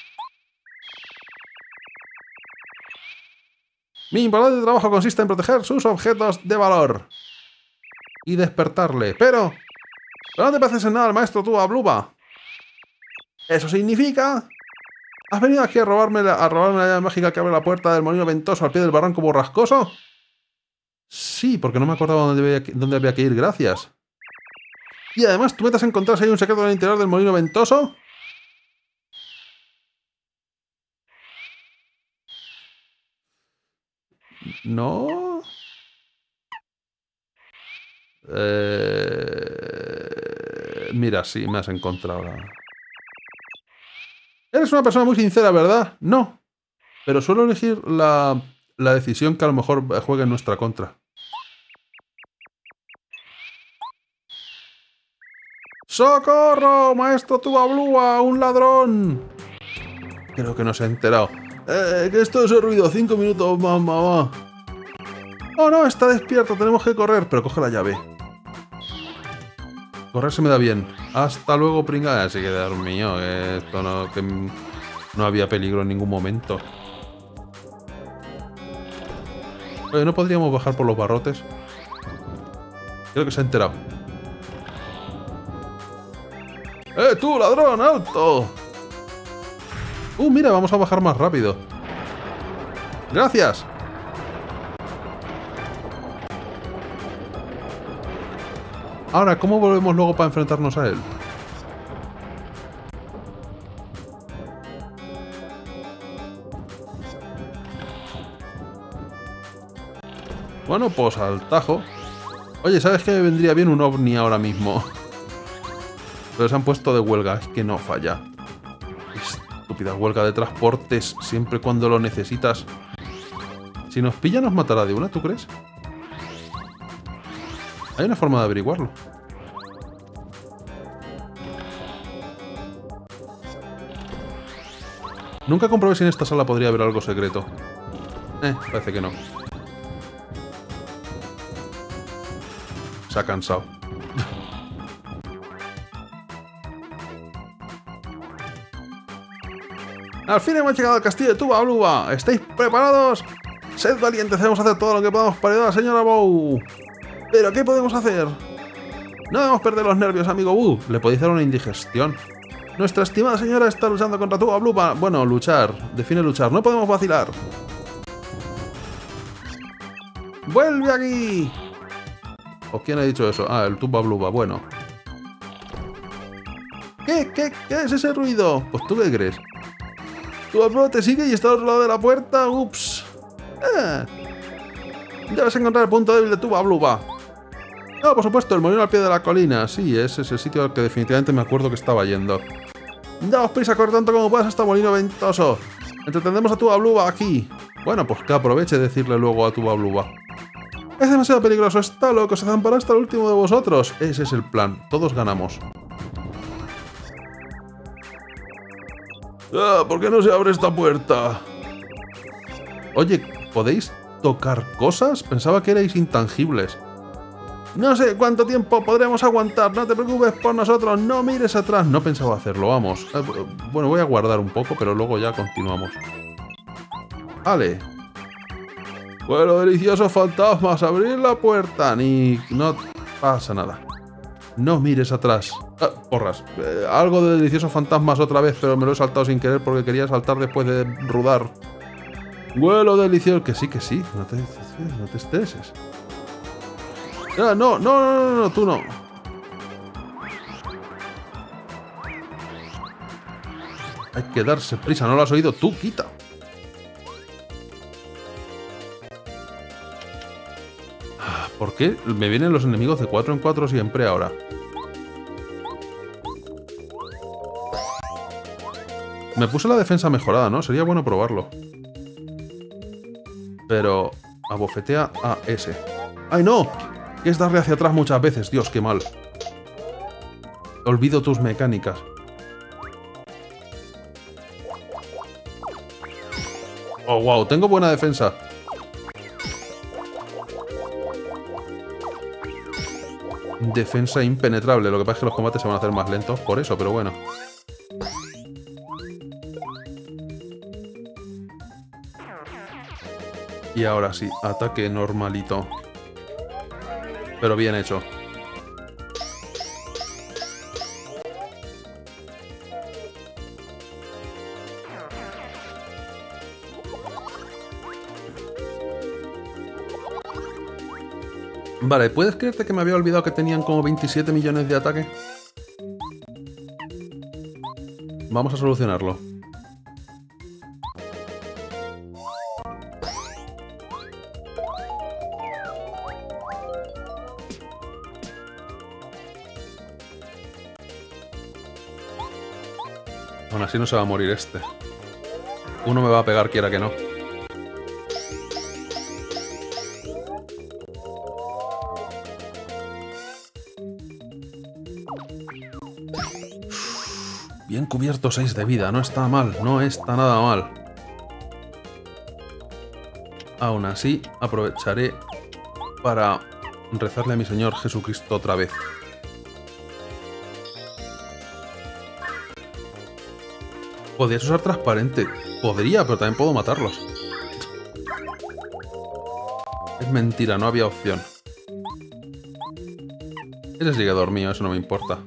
Mi importante trabajo consiste en proteger sus objetos de valor. Y despertarle. Pero no te pareces en nada al maestro Tuba Bluba. Eso significa... ¿Has venido aquí a robarme la llave mágica que abre la puerta del molino ventoso al pie del barranco borrascoso? Sí, porque no me acordaba dónde había que ir, gracias. Y además, ¿tú me te has encontrado si hay un secreto en el interior del molino ventoso? No... Mira, sí, me has encontrado. Eres una persona muy sincera, ¿verdad? No. Pero suelo elegir la decisión que a lo mejor juegue en nuestra contra. ¡Socorro! ¡Maestro Tuba Bluba! ¡Un ladrón! Creo que no se ha enterado. ¿Qué es todo ese ruido? 5 minutos más, mamá. Oh, no, está despierto. Tenemos que correr. Pero coge la llave. Correr se me da bien. Hasta luego, pringada. Así que dormido. Esto no... Que no había peligro en ningún momento. Oye, ¿no podríamos bajar por los barrotes? Creo que se ha enterado. ¡Tú, ladrón! ¡Alto! Mira, vamos a bajar más rápido. ¡Gracias! Ahora, ¿cómo volvemos luego para enfrentarnos a él? Bueno, pues al tajo. Oye, ¿sabes qué me vendría bien un ovni ahora mismo? Pero se han puesto de huelga, es que no falla. Estúpida huelga de transportes, siempre cuando lo necesitas. Si nos pilla nos matará de una, ¿tú crees? Hay una forma de averiguarlo. Nunca comprobé si en esta sala podría haber algo secreto. Parece que no. Se ha cansado. Al fin hemos llegado al castillo de Tuba Bluba. ¿Estáis preparados? Sed valientes, debemos hacer todo lo que podamos para ayudar a la señora Bow. ¿Pero qué podemos hacer? No debemos perder los nervios, amigo Boo. Le podéis dar una indigestión. Nuestra estimada señora está luchando contra Tuba Bluba. Bueno, luchar. Define luchar. No podemos vacilar. ¡Vuelve aquí! ¿O quién ha dicho eso? Ah, el Tuba Bluba. Bueno. ¿Qué es ese ruido? Pues tú qué crees. Tuba Bluba te sigue y está al otro lado de la puerta. Ups. Debes encontrar el punto débil de Tuba Bluba. No, por supuesto, el molino al pie de la colina. Sí, ese es el sitio al que definitivamente me acuerdo que estaba yendo. Daos prisa, corre tanto como puedas hasta molino ventoso. Entretendremos a Tuba Bluba aquí. Bueno, pues que aproveche de decirle luego a Tuba Bluba. Es demasiado peligroso, está loco, se zampará hasta el último de vosotros. Ese es el plan, todos ganamos. ¿Por qué no se abre esta puerta? Oye, ¿podéis tocar cosas? Pensaba que erais intangibles. No sé cuánto tiempo podremos aguantar, no te preocupes por nosotros, no mires atrás. No pensaba hacerlo, vamos. Bueno, voy a guardar un poco, pero luego ya continuamos. Vale. Bueno, deliciosos fantasmas, abrir la puerta. Ni... no pasa nada. No mires atrás. Porras. Algo de deliciosos fantasmas otra vez, pero me lo he saltado sin querer porque quería saltar después de rudar. Vuelo delicioso. Que sí. No te estreses. No, tú no. Hay que darse prisa, ¿no lo has oído? Tú, quita. ¿Por qué me vienen los enemigos de 4 en 4 siempre ahora? Me puse la defensa mejorada, ¿no? Sería bueno probarlo. Pero... abofetea a ese. ¡Ay, no! Que es darle hacia atrás muchas veces. Dios, qué mal. Olvido tus mecánicas. Oh, wow, tengo buena defensa. Defensa impenetrable. Lo que pasa es que los combates se van a hacer más lentos por eso, pero bueno. Y ahora sí, ataque normalito. Pero bien hecho. Vale, ¿puedes creerte que me había olvidado que tenían como 27 millones de ataque? Vamos a solucionarlo. Aún así no se va a morir este. Uno me va a pegar quiera que no. Bien cubierto 6 de vida, no está mal, no está nada mal. Aún así, aprovecharé para rezarle a mi Señor Jesucristo otra vez. Podrías usar transparente. Podría, pero también puedo matarlos. Es mentira, no había opción. Ese sigue dormido, eso no me importa.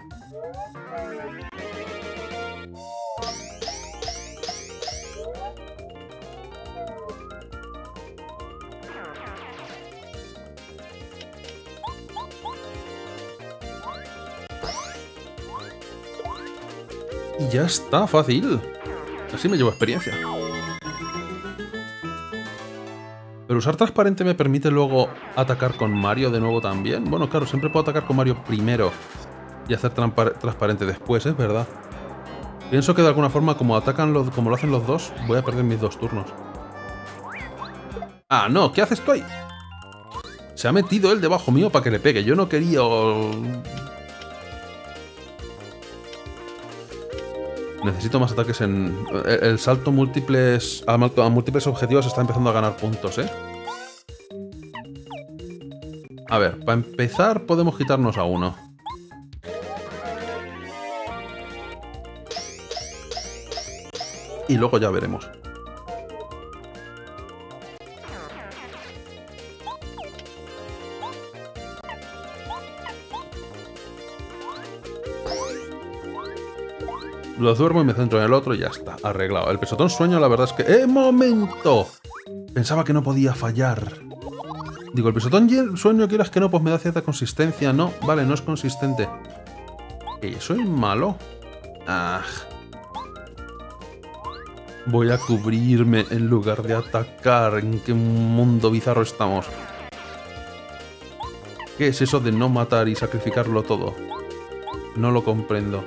Y ya está, fácil. Así me llevo experiencia. Pero usar transparente me permite luego atacar con Mario de nuevo también. Bueno, claro, siempre puedo atacar con Mario primero y hacer transparente después, es verdad. Pienso que de alguna forma, como como lo hacen los dos, voy a perder mis 2 turnos. ¡Ah, no! ¿Qué haces tú ahí? Se ha metido él debajo mío para que le pegue. Yo no quería... Necesito más ataques en... El salto a múltiples objetivos está empezando a ganar puntos, ¿eh? A ver, para empezar podemos quitarnos a uno. Y luego ya veremos. Lo duermo y me centro en el otro y ya está, arreglado. El pesotón sueño, la verdad es que... ¡Eh, momento! Pensaba que no podía fallar. Digo, el pesotón sueño, quieras que no, pues me da cierta consistencia. No, vale, no es consistente. ¿Soy malo? Ah. Voy a cubrirme en lugar de atacar. ¿En qué mundo bizarro estamos? ¿Qué es eso de no matar y sacrificarlo todo? No lo comprendo.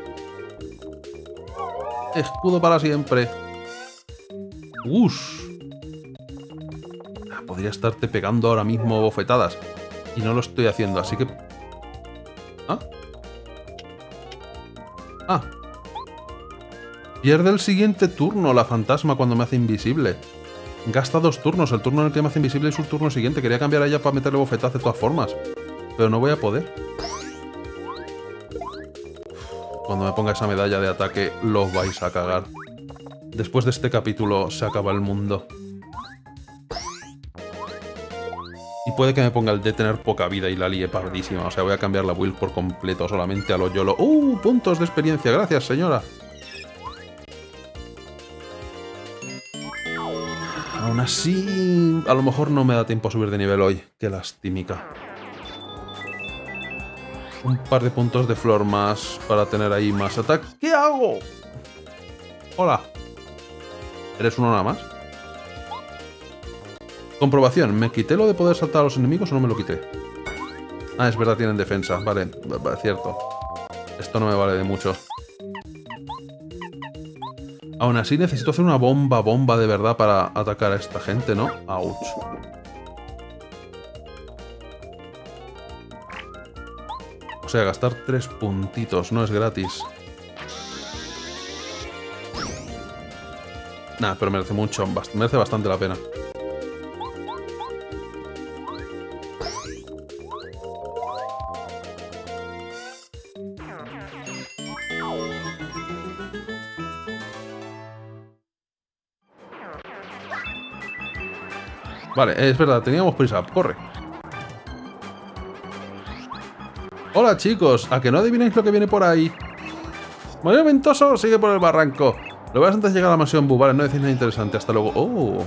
Escudo para siempre. ¡Ush! Podría estarte pegando ahora mismo bofetadas. Y no lo estoy haciendo, así que... ¿Ah? ¡Ah! Pierde el siguiente turno la fantasma cuando me hace invisible. Gasta 2 turnos. El turno en el que me hace invisible es su turno siguiente. Quería cambiar a ella para meterle bofetadas de todas formas. Pero no voy a poder. Cuando me ponga esa medalla de ataque, los vais a cagar. Después de este capítulo se acaba el mundo. Y puede que me ponga el de tener poca vida y la líe pardísima. O sea, voy a cambiar la build por completo, solamente a lo YOLO. Puntos de experiencia. Gracias, señora. Aún así, a lo mejor no me da tiempo a subir de nivel hoy. Qué lastímica. Un par de puntos de flor más para tener ahí más ataque. ¿Qué hago? Hola. ¿Eres uno nada más? Comprobación. ¿Me quité lo de poder saltar a los enemigos o no me lo quité? Ah, es verdad, tienen defensa. Vale, cierto. Esto no me vale de mucho. Aún así necesito hacer una bomba de verdad para atacar a esta gente, ¿no? Ouch. O sea, gastar 3 puntitos, no es gratis. Nah, pero merece mucho, merece bastante la pena. Vale, es verdad, teníamos prisa, corre. Hola chicos, ¿a que no adivináis lo que viene por ahí? Mario Ventoso sigue por el barranco. Lo veas antes de llegar a la mansión Bu, vale, no decís nada interesante, hasta luego. ¡Oh!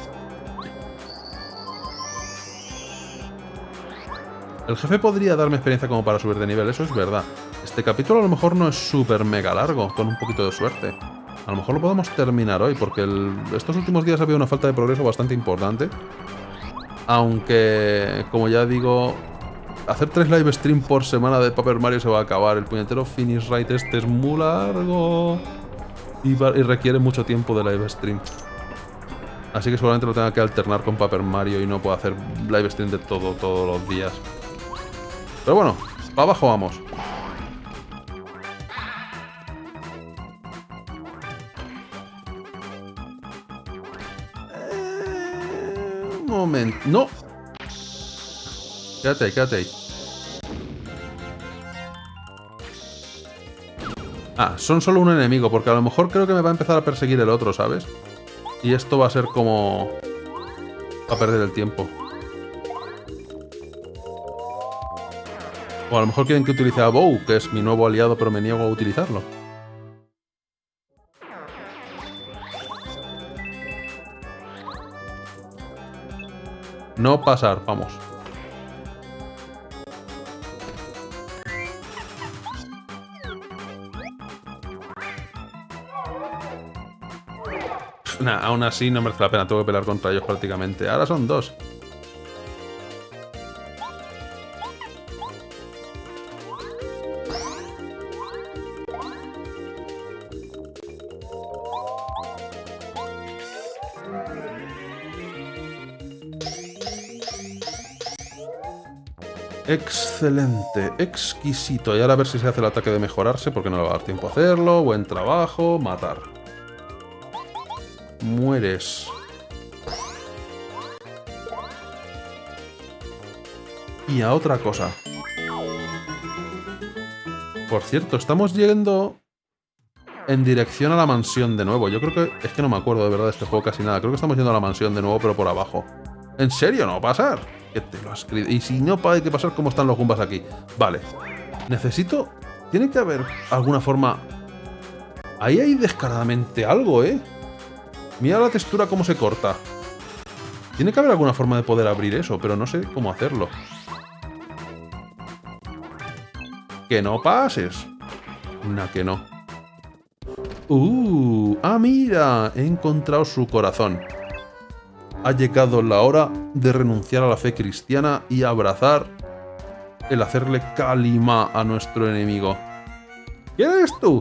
El jefe podría darme experiencia como para subir de nivel, eso es verdad. Este capítulo a lo mejor no es súper mega largo, con un poquito de suerte. A lo mejor lo podemos terminar hoy, porque estos últimos días ha habido una falta de progreso bastante importante. Aunque, como ya digo, hacer 3 live stream por semana de Paper Mario se va a acabar. El puñetero finish rate este es muy largo y requiere mucho tiempo de live stream. Así que seguramente lo tenga que alternar con Paper Mario y no puedo hacer live stream de todos los días. Pero bueno, para abajo vamos. Un momento. ¡No! Quédate ahí, quédate ahí. Ah, son solo un enemigo, porque a lo mejor creo que me va a empezar a perseguir el otro, ¿sabes? Y esto va a ser como... a perder el tiempo. O a lo mejor quieren que utilice a Bow, que es mi nuevo aliado, pero me niego a utilizarlo. No pasar, vamos. Nah, aún así no merece la pena, tengo que pelear contra ellos prácticamente. Ahora son 2. Excelente, exquisito. Y ahora a ver si se hace el ataque de mejorarse, porque no le va a dar tiempo a hacerlo. Buen trabajo, matar. Mueres. Y a otra cosa. Por cierto, estamos yendo en dirección a la mansión de nuevo. Yo creo que... Es que no me acuerdo de verdad de este juego casi nada. Creo que estamos yendo a la mansión de nuevo, pero por abajo. ¿En serio no va a pasar? Que te lo has escrito. Y si no, hay que pasar cómo están los Goombas aquí. Vale. Necesito... Tiene que haber alguna forma... Ahí hay descaradamente algo, ¿eh? Mira la textura cómo se corta. Tiene que haber alguna forma de poder abrir eso, pero no sé cómo hacerlo. Que no pases. No, que no. Ah, mira. He encontrado su corazón. Ha llegado la hora de renunciar a la fe cristiana y abrazar el hacerle calima a nuestro enemigo. ¿Quién eres tú?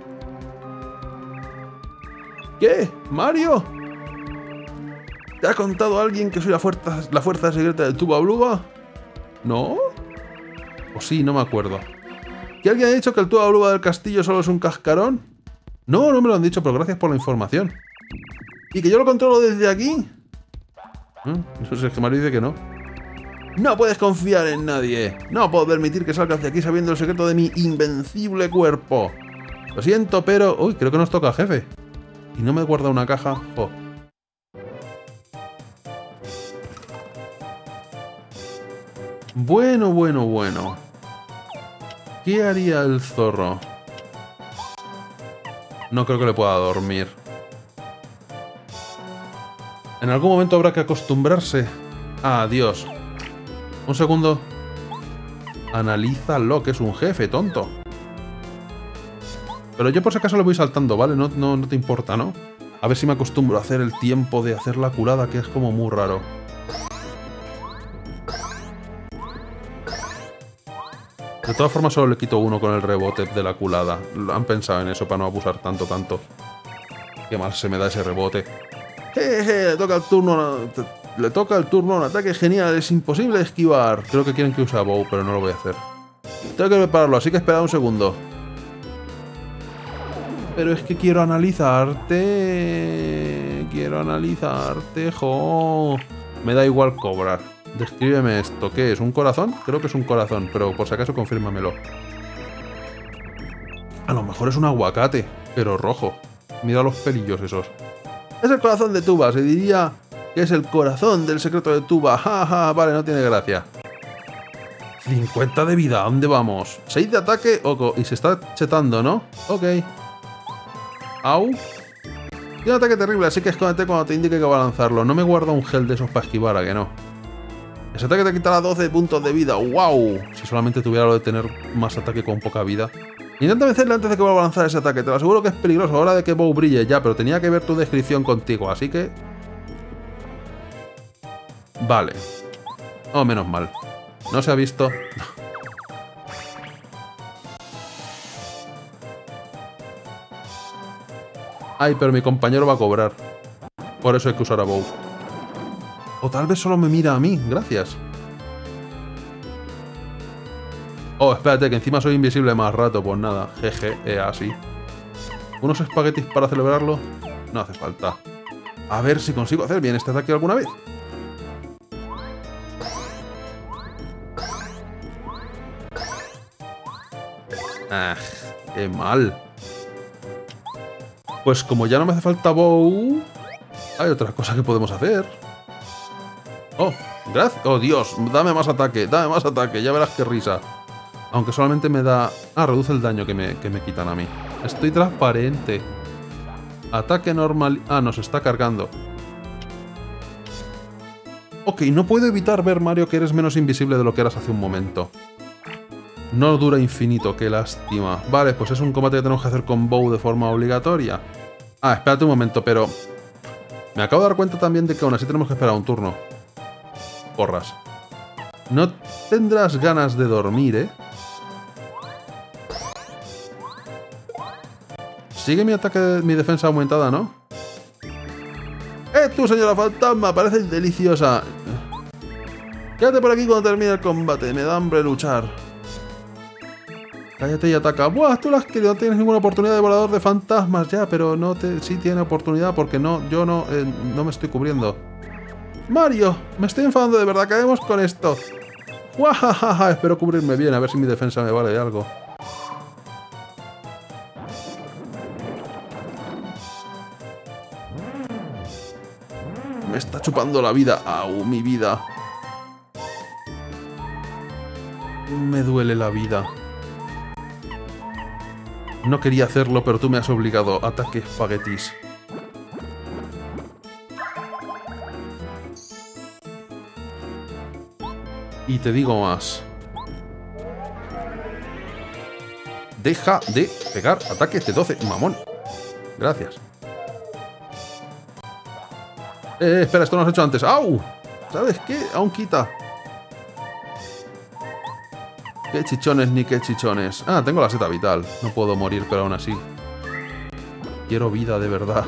¿Qué? ¿Mario? ¿Te ha contado alguien que soy la fuerza secreta del Tuba Bluba? ¿No? O sí, no me acuerdo. ¿Que alguien ha dicho que el Tuba Bluba del castillo solo es un cascarón? No, no me lo han dicho, pero gracias por la información. ¿Y que yo lo controlo desde aquí? No sé, es que Mario dice que no. No puedes confiar en nadie. No puedo permitir que salgas de aquí sabiendo el secreto de mi invencible cuerpo. Lo siento, pero... Uy, creo que nos toca, jefe. Y no me he guardado una caja. Oh. Bueno, bueno, bueno. ¿Qué haría el zorro? No creo que le pueda dormir. En algún momento habrá que acostumbrarse. Adiós. Un segundo. Analízalo, que es un jefe, tonto. Pero yo por si acaso lo voy saltando, ¿vale? No te importa, ¿no? A ver si me acostumbro a hacer el tiempo de hacer la curada, que es como muy raro. De todas formas solo le quito uno con el rebote de la culada. Han pensado en eso para no abusar tanto. Qué mal se me da ese rebote. Jeje, le toca el turno. Le toca el turno a un ataque genial. Es imposible esquivar. Creo que quieren que use a Bow, pero no lo voy a hacer. Tengo que prepararlo, así que esperad un segundo. Pero es que quiero analizarte. Quiero analizarte, jo. Me da igual cobrar. Descríbeme esto. ¿Qué es? ¿Un corazón? Creo que es un corazón, pero por si acaso confírmamelo. A lo mejor es un aguacate, pero rojo. Mira los pelillos esos. Es el corazón de Tuba. Se diría que es el corazón del secreto de Tuba. Jaja, vale, no tiene gracia. 50 de vida, ¿a dónde vamos? 6 de ataque, oco. Y se está chetando, ¿no? Ok. Au. Tiene un ataque terrible, así que escóndete cuando te indique que va a lanzarlo. No me guarda un gel de esos para esquivar, ¿a que no? Ese ataque te quitará 12 puntos de vida. ¡Wow! Si solamente tuviera lo de tener más ataque con poca vida. Intenta vencerle antes de que vuelva a lanzar ese ataque. Te lo aseguro que es peligroso. Ahora de que Bow brille ya, pero tenía que ver tu descripción contigo, así que... Vale. Oh, menos mal. No se ha visto. Ay, pero mi compañero va a cobrar. Por eso hay que usar a Bow. O tal vez solo me mira a mí. Gracias. Oh, espérate, que encima soy invisible más rato. Pues nada. Jeje, así. ¿Unos espaguetis para celebrarlo? No hace falta. A ver si consigo hacer bien este ataque alguna vez. Ah, qué mal. Pues como ya no me hace falta Bow, hay otra cosa que podemos hacer. Oh, gracias. Oh, Dios, dame más ataque, ya verás qué risa. Aunque solamente me da... Ah, reduce el daño que me quitan a mí. Estoy transparente. Ataque normal... Ah, nos está cargando. Ok, no puedo evitar ver, Mario, que eres menos invisible de lo que eras hace un momento. No dura infinito, qué lástima. Vale, pues es un combate que tenemos que hacer con Bow de forma obligatoria. Ah, espérate un momento, pero... Me acabo de dar cuenta también de que aún así tenemos que esperar un turno. Porras. No tendrás ganas de dormir, ¿eh? Sigue mi ataque, mi defensa aumentada, ¿no? ¡Tú, señora fantasma! Pareces deliciosa. Quédate por aquí cuando termine el combate. Me da hambre luchar. Cállate y ataca. ¡Buah! Tú las que no tienes ninguna oportunidad de volador de fantasmas ya, pero no te... Sí tiene oportunidad porque yo no me estoy cubriendo. Mario, me estoy enfadando de verdad. Caemos con esto. ¡Guajajaja! Espero cubrirme bien, a ver si mi defensa me vale de algo. Me está chupando la vida. ¡Au, mi vida! Me duele la vida. No quería hacerlo, pero tú me has obligado. Ataque espaguetis. Y te digo más. Deja de pegar ataques de 12, mamón. Gracias. Espera, esto no lo has hecho antes. ¡Au! ¿Sabes qué? Aún quita. Qué chichones ni qué chichones. Ah, tengo la seta vital. No puedo morir, pero aún así. Quiero vida de verdad.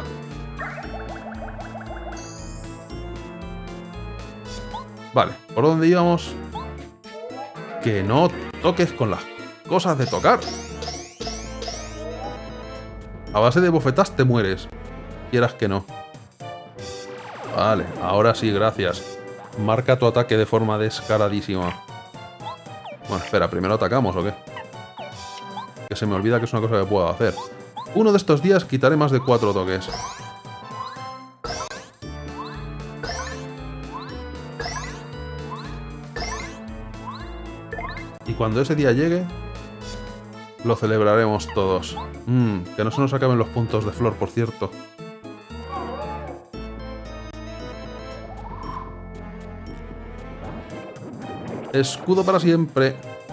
Vale, ¿por dónde íbamos? Que no toques con las cosas de tocar. A base de bofetas te mueres. Quieras que no. Vale, ahora sí, gracias. Marca tu ataque de forma descaradísima. Bueno, espera, ¿primero atacamos o qué? Que se me olvida que es una cosa que puedo hacer. Uno de estos días quitaré más de 4 toques. Y cuando ese día llegue, lo celebraremos todos. Que no se nos acaben los puntos de flor, por cierto. Escudo para siempre.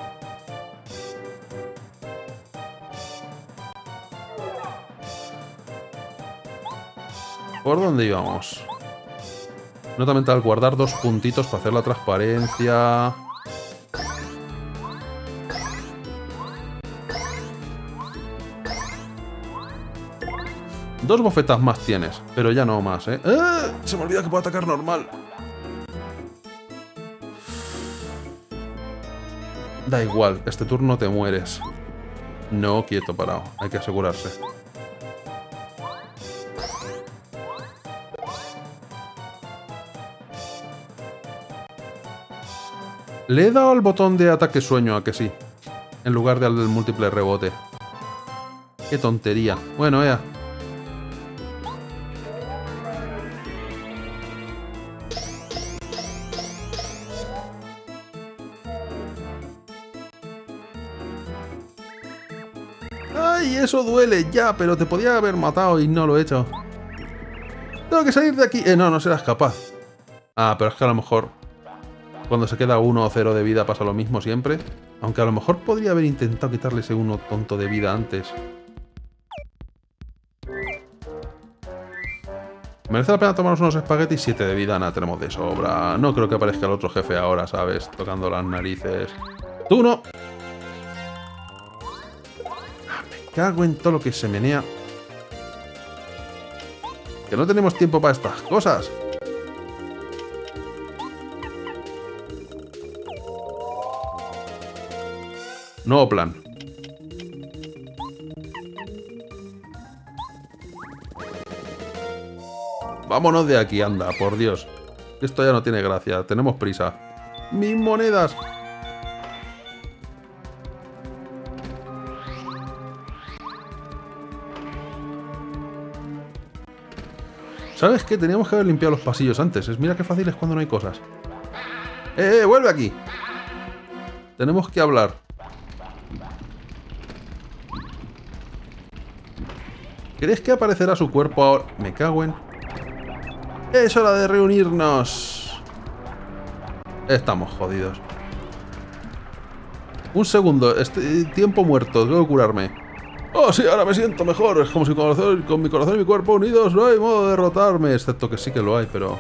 ¿Por dónde íbamos? Nota mental, guardar 2 puntitos para hacer la transparencia. Dos bofetas más tienes, pero ya no más, ¿eh? Se me olvida que puedo atacar normal. Da igual, este turno te mueres. No, quieto, parado. Hay que asegurarse. Le he dado al botón de ataque sueño, a que sí. En lugar del múltiple rebote. Qué tontería. Bueno, ¡ay, eso duele! Ya, pero te podía haber matado y no lo he hecho. Tengo que salir de aquí. No serás capaz. Ah, pero es que a lo mejor cuando se queda 1 o 0 de vida pasa lo mismo siempre. Aunque a lo mejor podría haber intentado quitarle ese 1 tonto de vida antes. ¿Merece la pena tomarnos unos espaguetis? 7 de vida, nada, tenemos de sobra. No creo que aparezca el otro jefe ahora, ¿sabes? Tocando las narices. ¡Tú no! Me cago en todo lo que se menea. Que no tenemos tiempo para estas cosas. Nuevo plan. Vámonos de aquí, anda, por Dios. Esto ya no tiene gracia, tenemos prisa. ¡Mis monedas! ¿Sabes qué? Teníamos que haber limpiado los pasillos antes. Mira qué fácil es cuando no hay cosas. ¡Vuelve aquí! Tenemos que hablar. ¿Crees que aparecerá su cuerpo ahora? Me cago en... ¡Es hora de reunirnos! Estamos jodidos. Un segundo. Tiempo muerto. Tengo que curarme. ¡Oh, sí! Ahora me siento mejor. Es como si con mi corazón y mi cuerpo unidos no hay modo de derrotarme. Excepto que sí que lo hay, pero...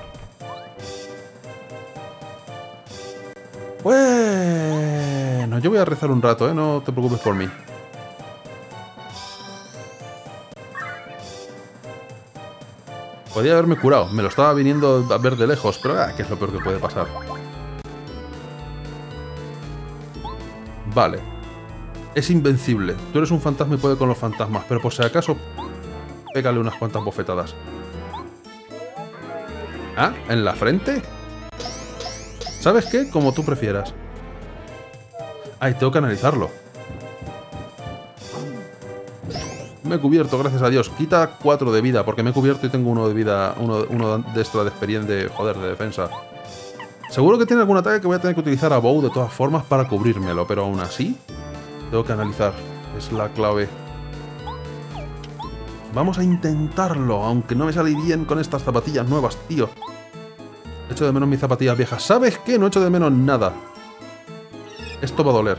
Bueno, yo voy a rezar un rato, ¿eh? No te preocupes por mí. Podría haberme curado. Me lo estaba viniendo a ver de lejos, pero ¿qué es lo peor que puede pasar? Vale. Es invencible. Tú eres un fantasma y puede con los fantasmas, pero por si acaso, pégale unas cuantas bofetadas. ¿Ah? ¿En la frente? ¿Sabes qué? Como tú prefieras. Ay, tengo que analizarlo. Me he cubierto, gracias a Dios. Quita 4 de vida, porque me he cubierto y tengo 1 de vida, uno de extra de experiencia, joder, de defensa. Seguro que tiene algún ataque que voy a tener que utilizar a Bow de todas formas para cubrírmelo, pero aún así tengo que analizar. Es la clave. Vamos a intentarlo, aunque no me sale bien con estas zapatillas nuevas, tío. Echo de menos mis zapatillas viejas. ¿Sabes qué? No echo de menos nada. Esto va a doler.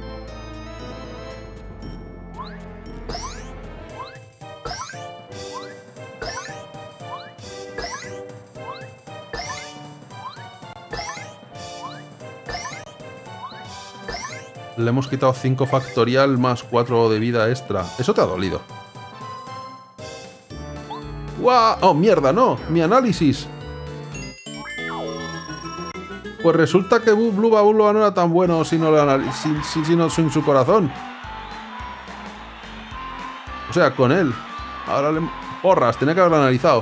Le hemos quitado 5 factorial más 4 de vida extra. Eso te ha dolido. ¡Guau! ¡Oh, mierda! ¡No! ¡Mi análisis! Pues resulta que Blue Babulua no era tan bueno sin su corazón. O sea, con él. Ahora le... Porras, tenía que haberlo analizado.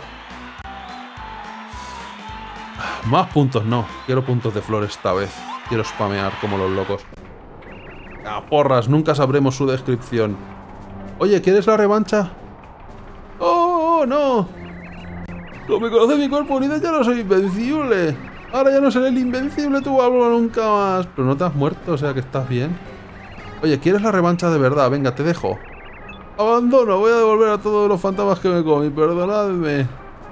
Más puntos no. Quiero puntos de flor esta vez. Quiero spamear como los locos. Ah, porras, nunca sabremos su descripción. Oye, ¿quieres la revancha? ¡Oh, no! Como me conoce mi cuerpo unido ya no soy invencible. Ahora ya no seré el invencible tu Babulua nunca más. Pero no te has muerto, o sea que estás bien. Oye, ¿quieres la revancha de verdad? Venga, te dejo. Abandono, voy a devolver a todos los fantasmas que me comí, perdonadme.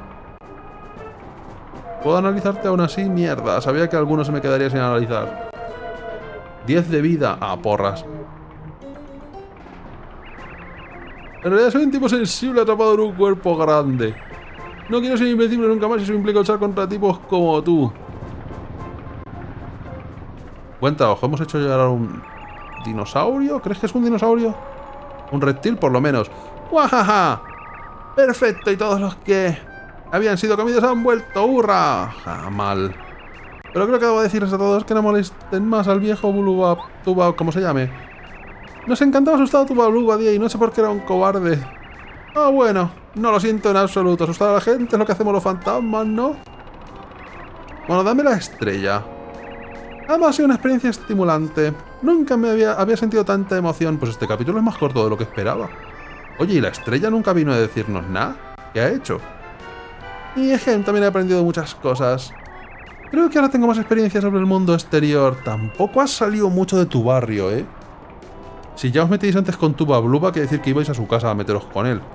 ¿Puedo analizarte aún así? Mierda, sabía que alguno se me quedaría sin analizar. 10 de vida. Ah, porras. En realidad soy un tipo sensible atrapado en un cuerpo grande. No quiero ser invencible nunca más y eso implica luchar contra tipos como tú. Buen trabajo, hemos hecho llegar a un dinosaurio. ¿Crees que es un dinosaurio? Un reptil por lo menos. ¡Guajaja! Perfecto, y todos los que habían sido comidos han vuelto. ¡Hurra! Ja, mal. Pero creo que debo decirles a todos que no molesten más al viejo Tuba, como se llame. Nos encantaba asustar a Tuba día y no sé por qué era un cobarde. Ah, bueno, no lo siento en absoluto. Asustar a la gente es lo que hacemos los fantasmas, ¿no? Bueno, dame la estrella. Además, ha sido una experiencia estimulante. Nunca me había sentido tanta emoción. Pues este capítulo es más corto de lo que esperaba. Oye, ¿y la estrella nunca vino a decirnos nada? ¿Qué ha hecho? Y es que también he aprendido muchas cosas. Creo que ahora tengo más experiencia sobre el mundo exterior. Tampoco has salido mucho de tu barrio, ¿eh? Si ya os metéis antes con Tuba Bluba, quiere decir que ibais a su casa a meteros con él.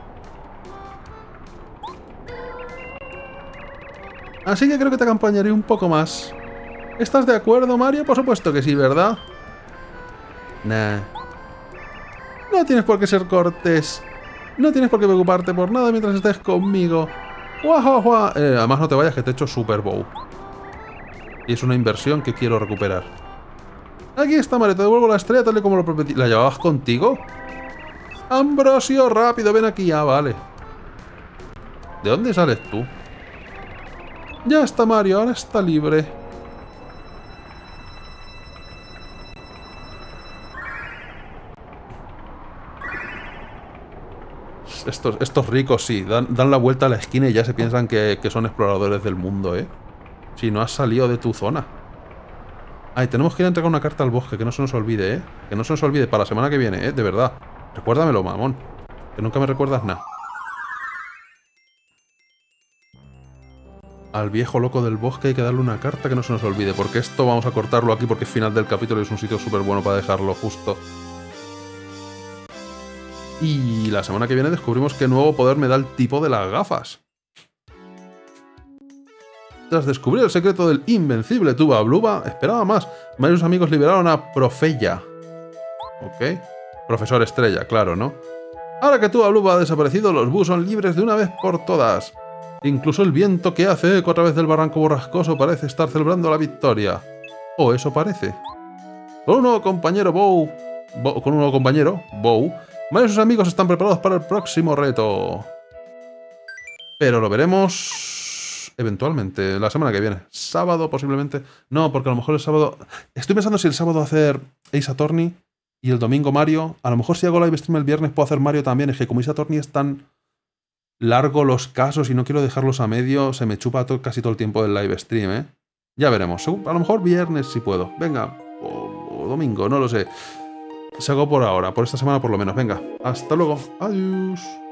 Así que creo que te acompañaré un poco más. ¿Estás de acuerdo, Mario? Por supuesto que sí, ¿verdad? Nah. No tienes por qué ser cortés. No tienes por qué preocuparte por nada mientras estés conmigo. ¡Guau! Además no te vayas, que te he hecho Super Bow. Y es una inversión que quiero recuperar. Aquí está, Mario, te devuelvo la estrella tal y como lo prometí. ¿La llevabas contigo? Ambrosio, rápido, ven aquí. Ah, vale. ¿De dónde sales tú? Ya está, Mario, ahora está libre. Estos ricos, sí, dan la vuelta a la esquina y ya se piensan que son exploradores del mundo, ¿eh? Si no has salido de tu zona. Ay, tenemos que ir a entregar una carta al bosque, que no se nos olvide, ¿eh? Que no se nos olvide para la semana que viene, ¿eh? De verdad. Recuérdamelo, mamón. Que nunca me recuerdas nada. Al viejo loco del bosque hay que darle una carta que no se nos olvide, porque esto vamos a cortarlo aquí porque es final del capítulo y es un sitio súper bueno para dejarlo justo. Y la semana que viene descubrimos qué nuevo poder me da el tipo de las gafas. Tras descubrir el secreto del invencible Tuba Bluba, esperaba más. Varios amigos liberaron a Profeya. Ok. Profesor Estrella, claro, ¿no? Ahora que Tuba Bluba ha desaparecido, los Buu son libres de una vez por todas. Incluso el viento que hace eco a través del barranco borrascoso parece estar celebrando la victoria. O eso parece. Con un nuevo compañero, Bow, varios de sus amigos están preparados para el próximo reto. Pero lo veremos eventualmente, la semana que viene. Sábado, posiblemente. No, porque a lo mejor el sábado... Estoy pensando si el sábado hacer Ace Attorney y el domingo Mario. A lo mejor si hago live stream el viernes puedo hacer Mario también. Es que como Ace Attorney es tan largo los casos y no quiero dejarlos a medio, se me chupa casi todo el tiempo del live stream, ¿eh? Ya veremos. A lo mejor viernes si puedo. Venga, o domingo, no lo sé. Se hago por ahora, por esta semana por lo menos. Venga, hasta luego. Adiós.